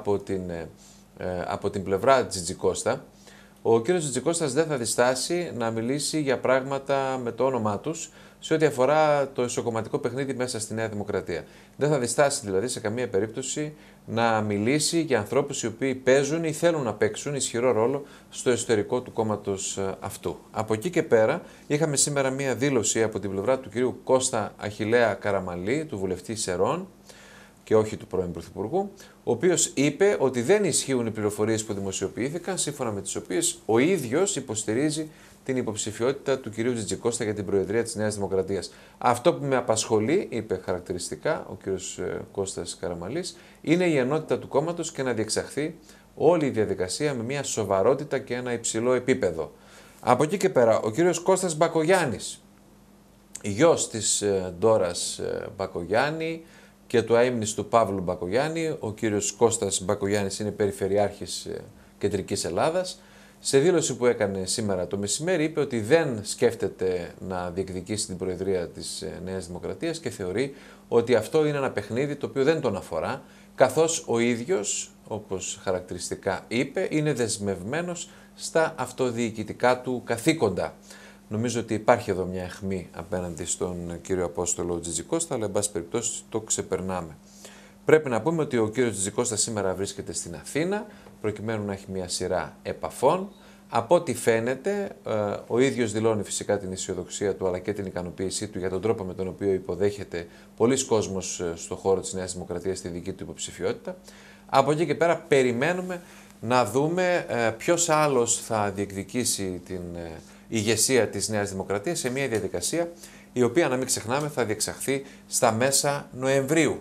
από την πλευρά Τζιτζικώστα, ο κ. Τζιτζικώστας δεν θα διστάσει να μιλήσει για πράγματα με το όνομά τους σε ό,τι αφορά το εσωκομματικό παιχνίδι μέσα στη Νέα Δημοκρατία. Δεν θα διστάσει δηλαδή σε καμία περίπτωση να μιλήσει για ανθρώπους οι οποίοι παίζουν ή θέλουν να παίξουν ισχυρό ρόλο στο εσωτερικό του κόμματος αυτού. Από εκεί και πέρα είχαμε σήμερα μία δήλωση από την πλευρά του κυρίου Κώστα Αχιλλέα Καραμανλή, του βουλευτή Σερών και όχι του πρώην Πρωθυπουργού, ο οποίος είπε ότι δεν ισχύουν οι πληροφορίες που δημοσιοποιήθηκαν, σύμφωνα με τις οποίες ο ίδιος υποστηρίζει την υποψηφιότητα του κυρίου Τζιτζικώστα για την Προεδρία της Νέας Δημοκρατίας. Αυτό που με απασχολεί, είπε χαρακτηριστικά ο κύριος Κώστας Καραμανλής, είναι η ενότητα του κόμματος και να διεξαχθεί όλη η διαδικασία με μια σοβαρότητα και ένα υψηλό επίπεδο. Από εκεί και πέρα, ο κύριος Κώστας Μπακογιάννης, γιος της Ντόρας Μπακογιάννη και του αείμνηστου Παύλου Μπακογιάννη, ο κύριος Κώστας Μπακογιάννης είναι Περιφερειάρχης Κεντρικής Ελλάδας. Σε δήλωση που έκανε σήμερα το μεσημέρι είπε ότι δεν σκέφτεται να διεκδικήσει την Προεδρία της Νέας Δημοκρατίας και θεωρεί ότι αυτό είναι ένα παιχνίδι το οποίο δεν τον αφορά, καθώς ο ίδιος, όπως χαρακτηριστικά είπε, είναι δεσμευμένος στα αυτοδιοικητικά του καθήκοντα. Νομίζω ότι υπάρχει εδώ μια αιχμή απέναντι στον κύριο Απόστολο Τζιτζικώστα, αλλά εν πάση περιπτώσει το ξεπερνάμε. Πρέπει να πούμε ότι ο κύριος Τζιτζικώστα σήμερα βρίσκεται στην Αθήνα, προκειμένου να έχει μια σειρά επαφών. Από ό,τι φαίνεται, ο ίδιος δηλώνει φυσικά την αισιοδοξία του, αλλά και την ικανοποίησή του για τον τρόπο με τον οποίο υποδέχεται πολλοί κόσμος στον χώρο της Νέας Δημοκρατίας στη δική του υποψηφιότητα. Από εκεί και πέρα περιμένουμε να δούμε ποιος άλλος θα διεκδικήσει την ηγεσία της Νέας Δημοκρατίας σε μια διαδικασία η οποία, να μην ξεχνάμε, θα διεξαχθεί στα μέσα Νοεμβρίου.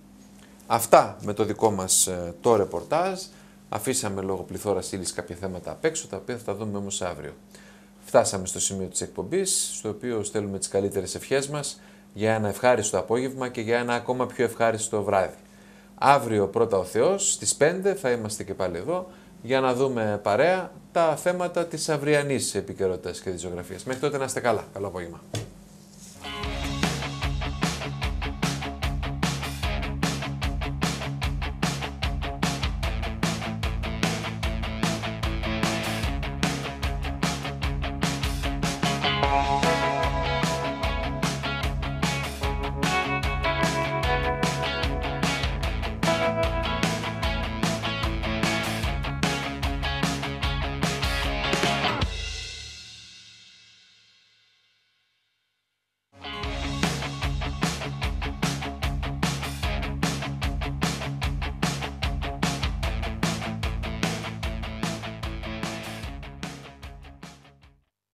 Αυτά με το δικό μας το ρεπορτάζ. Αφήσαμε λόγω πληθώρας ύλης κάποια θέματα απ' έξω, τα οποία θα τα δούμε όμως αύριο. Φτάσαμε στο σημείο της εκπομπής, στο οποίο στέλνουμε τις καλύτερες ευχές μας για ένα ευχάριστο απόγευμα και για ένα ακόμα πιο ευχάριστο βράδυ. Αύριο πρώτα ο Θεός, στις 5 θα είμαστε και πάλι εδώ για να δούμε παρέα τα θέματα της αυριανής επικαιρότητας και της ζωγραφίας. Μέχρι τότε να είστε καλά. Καλό απόγευμα.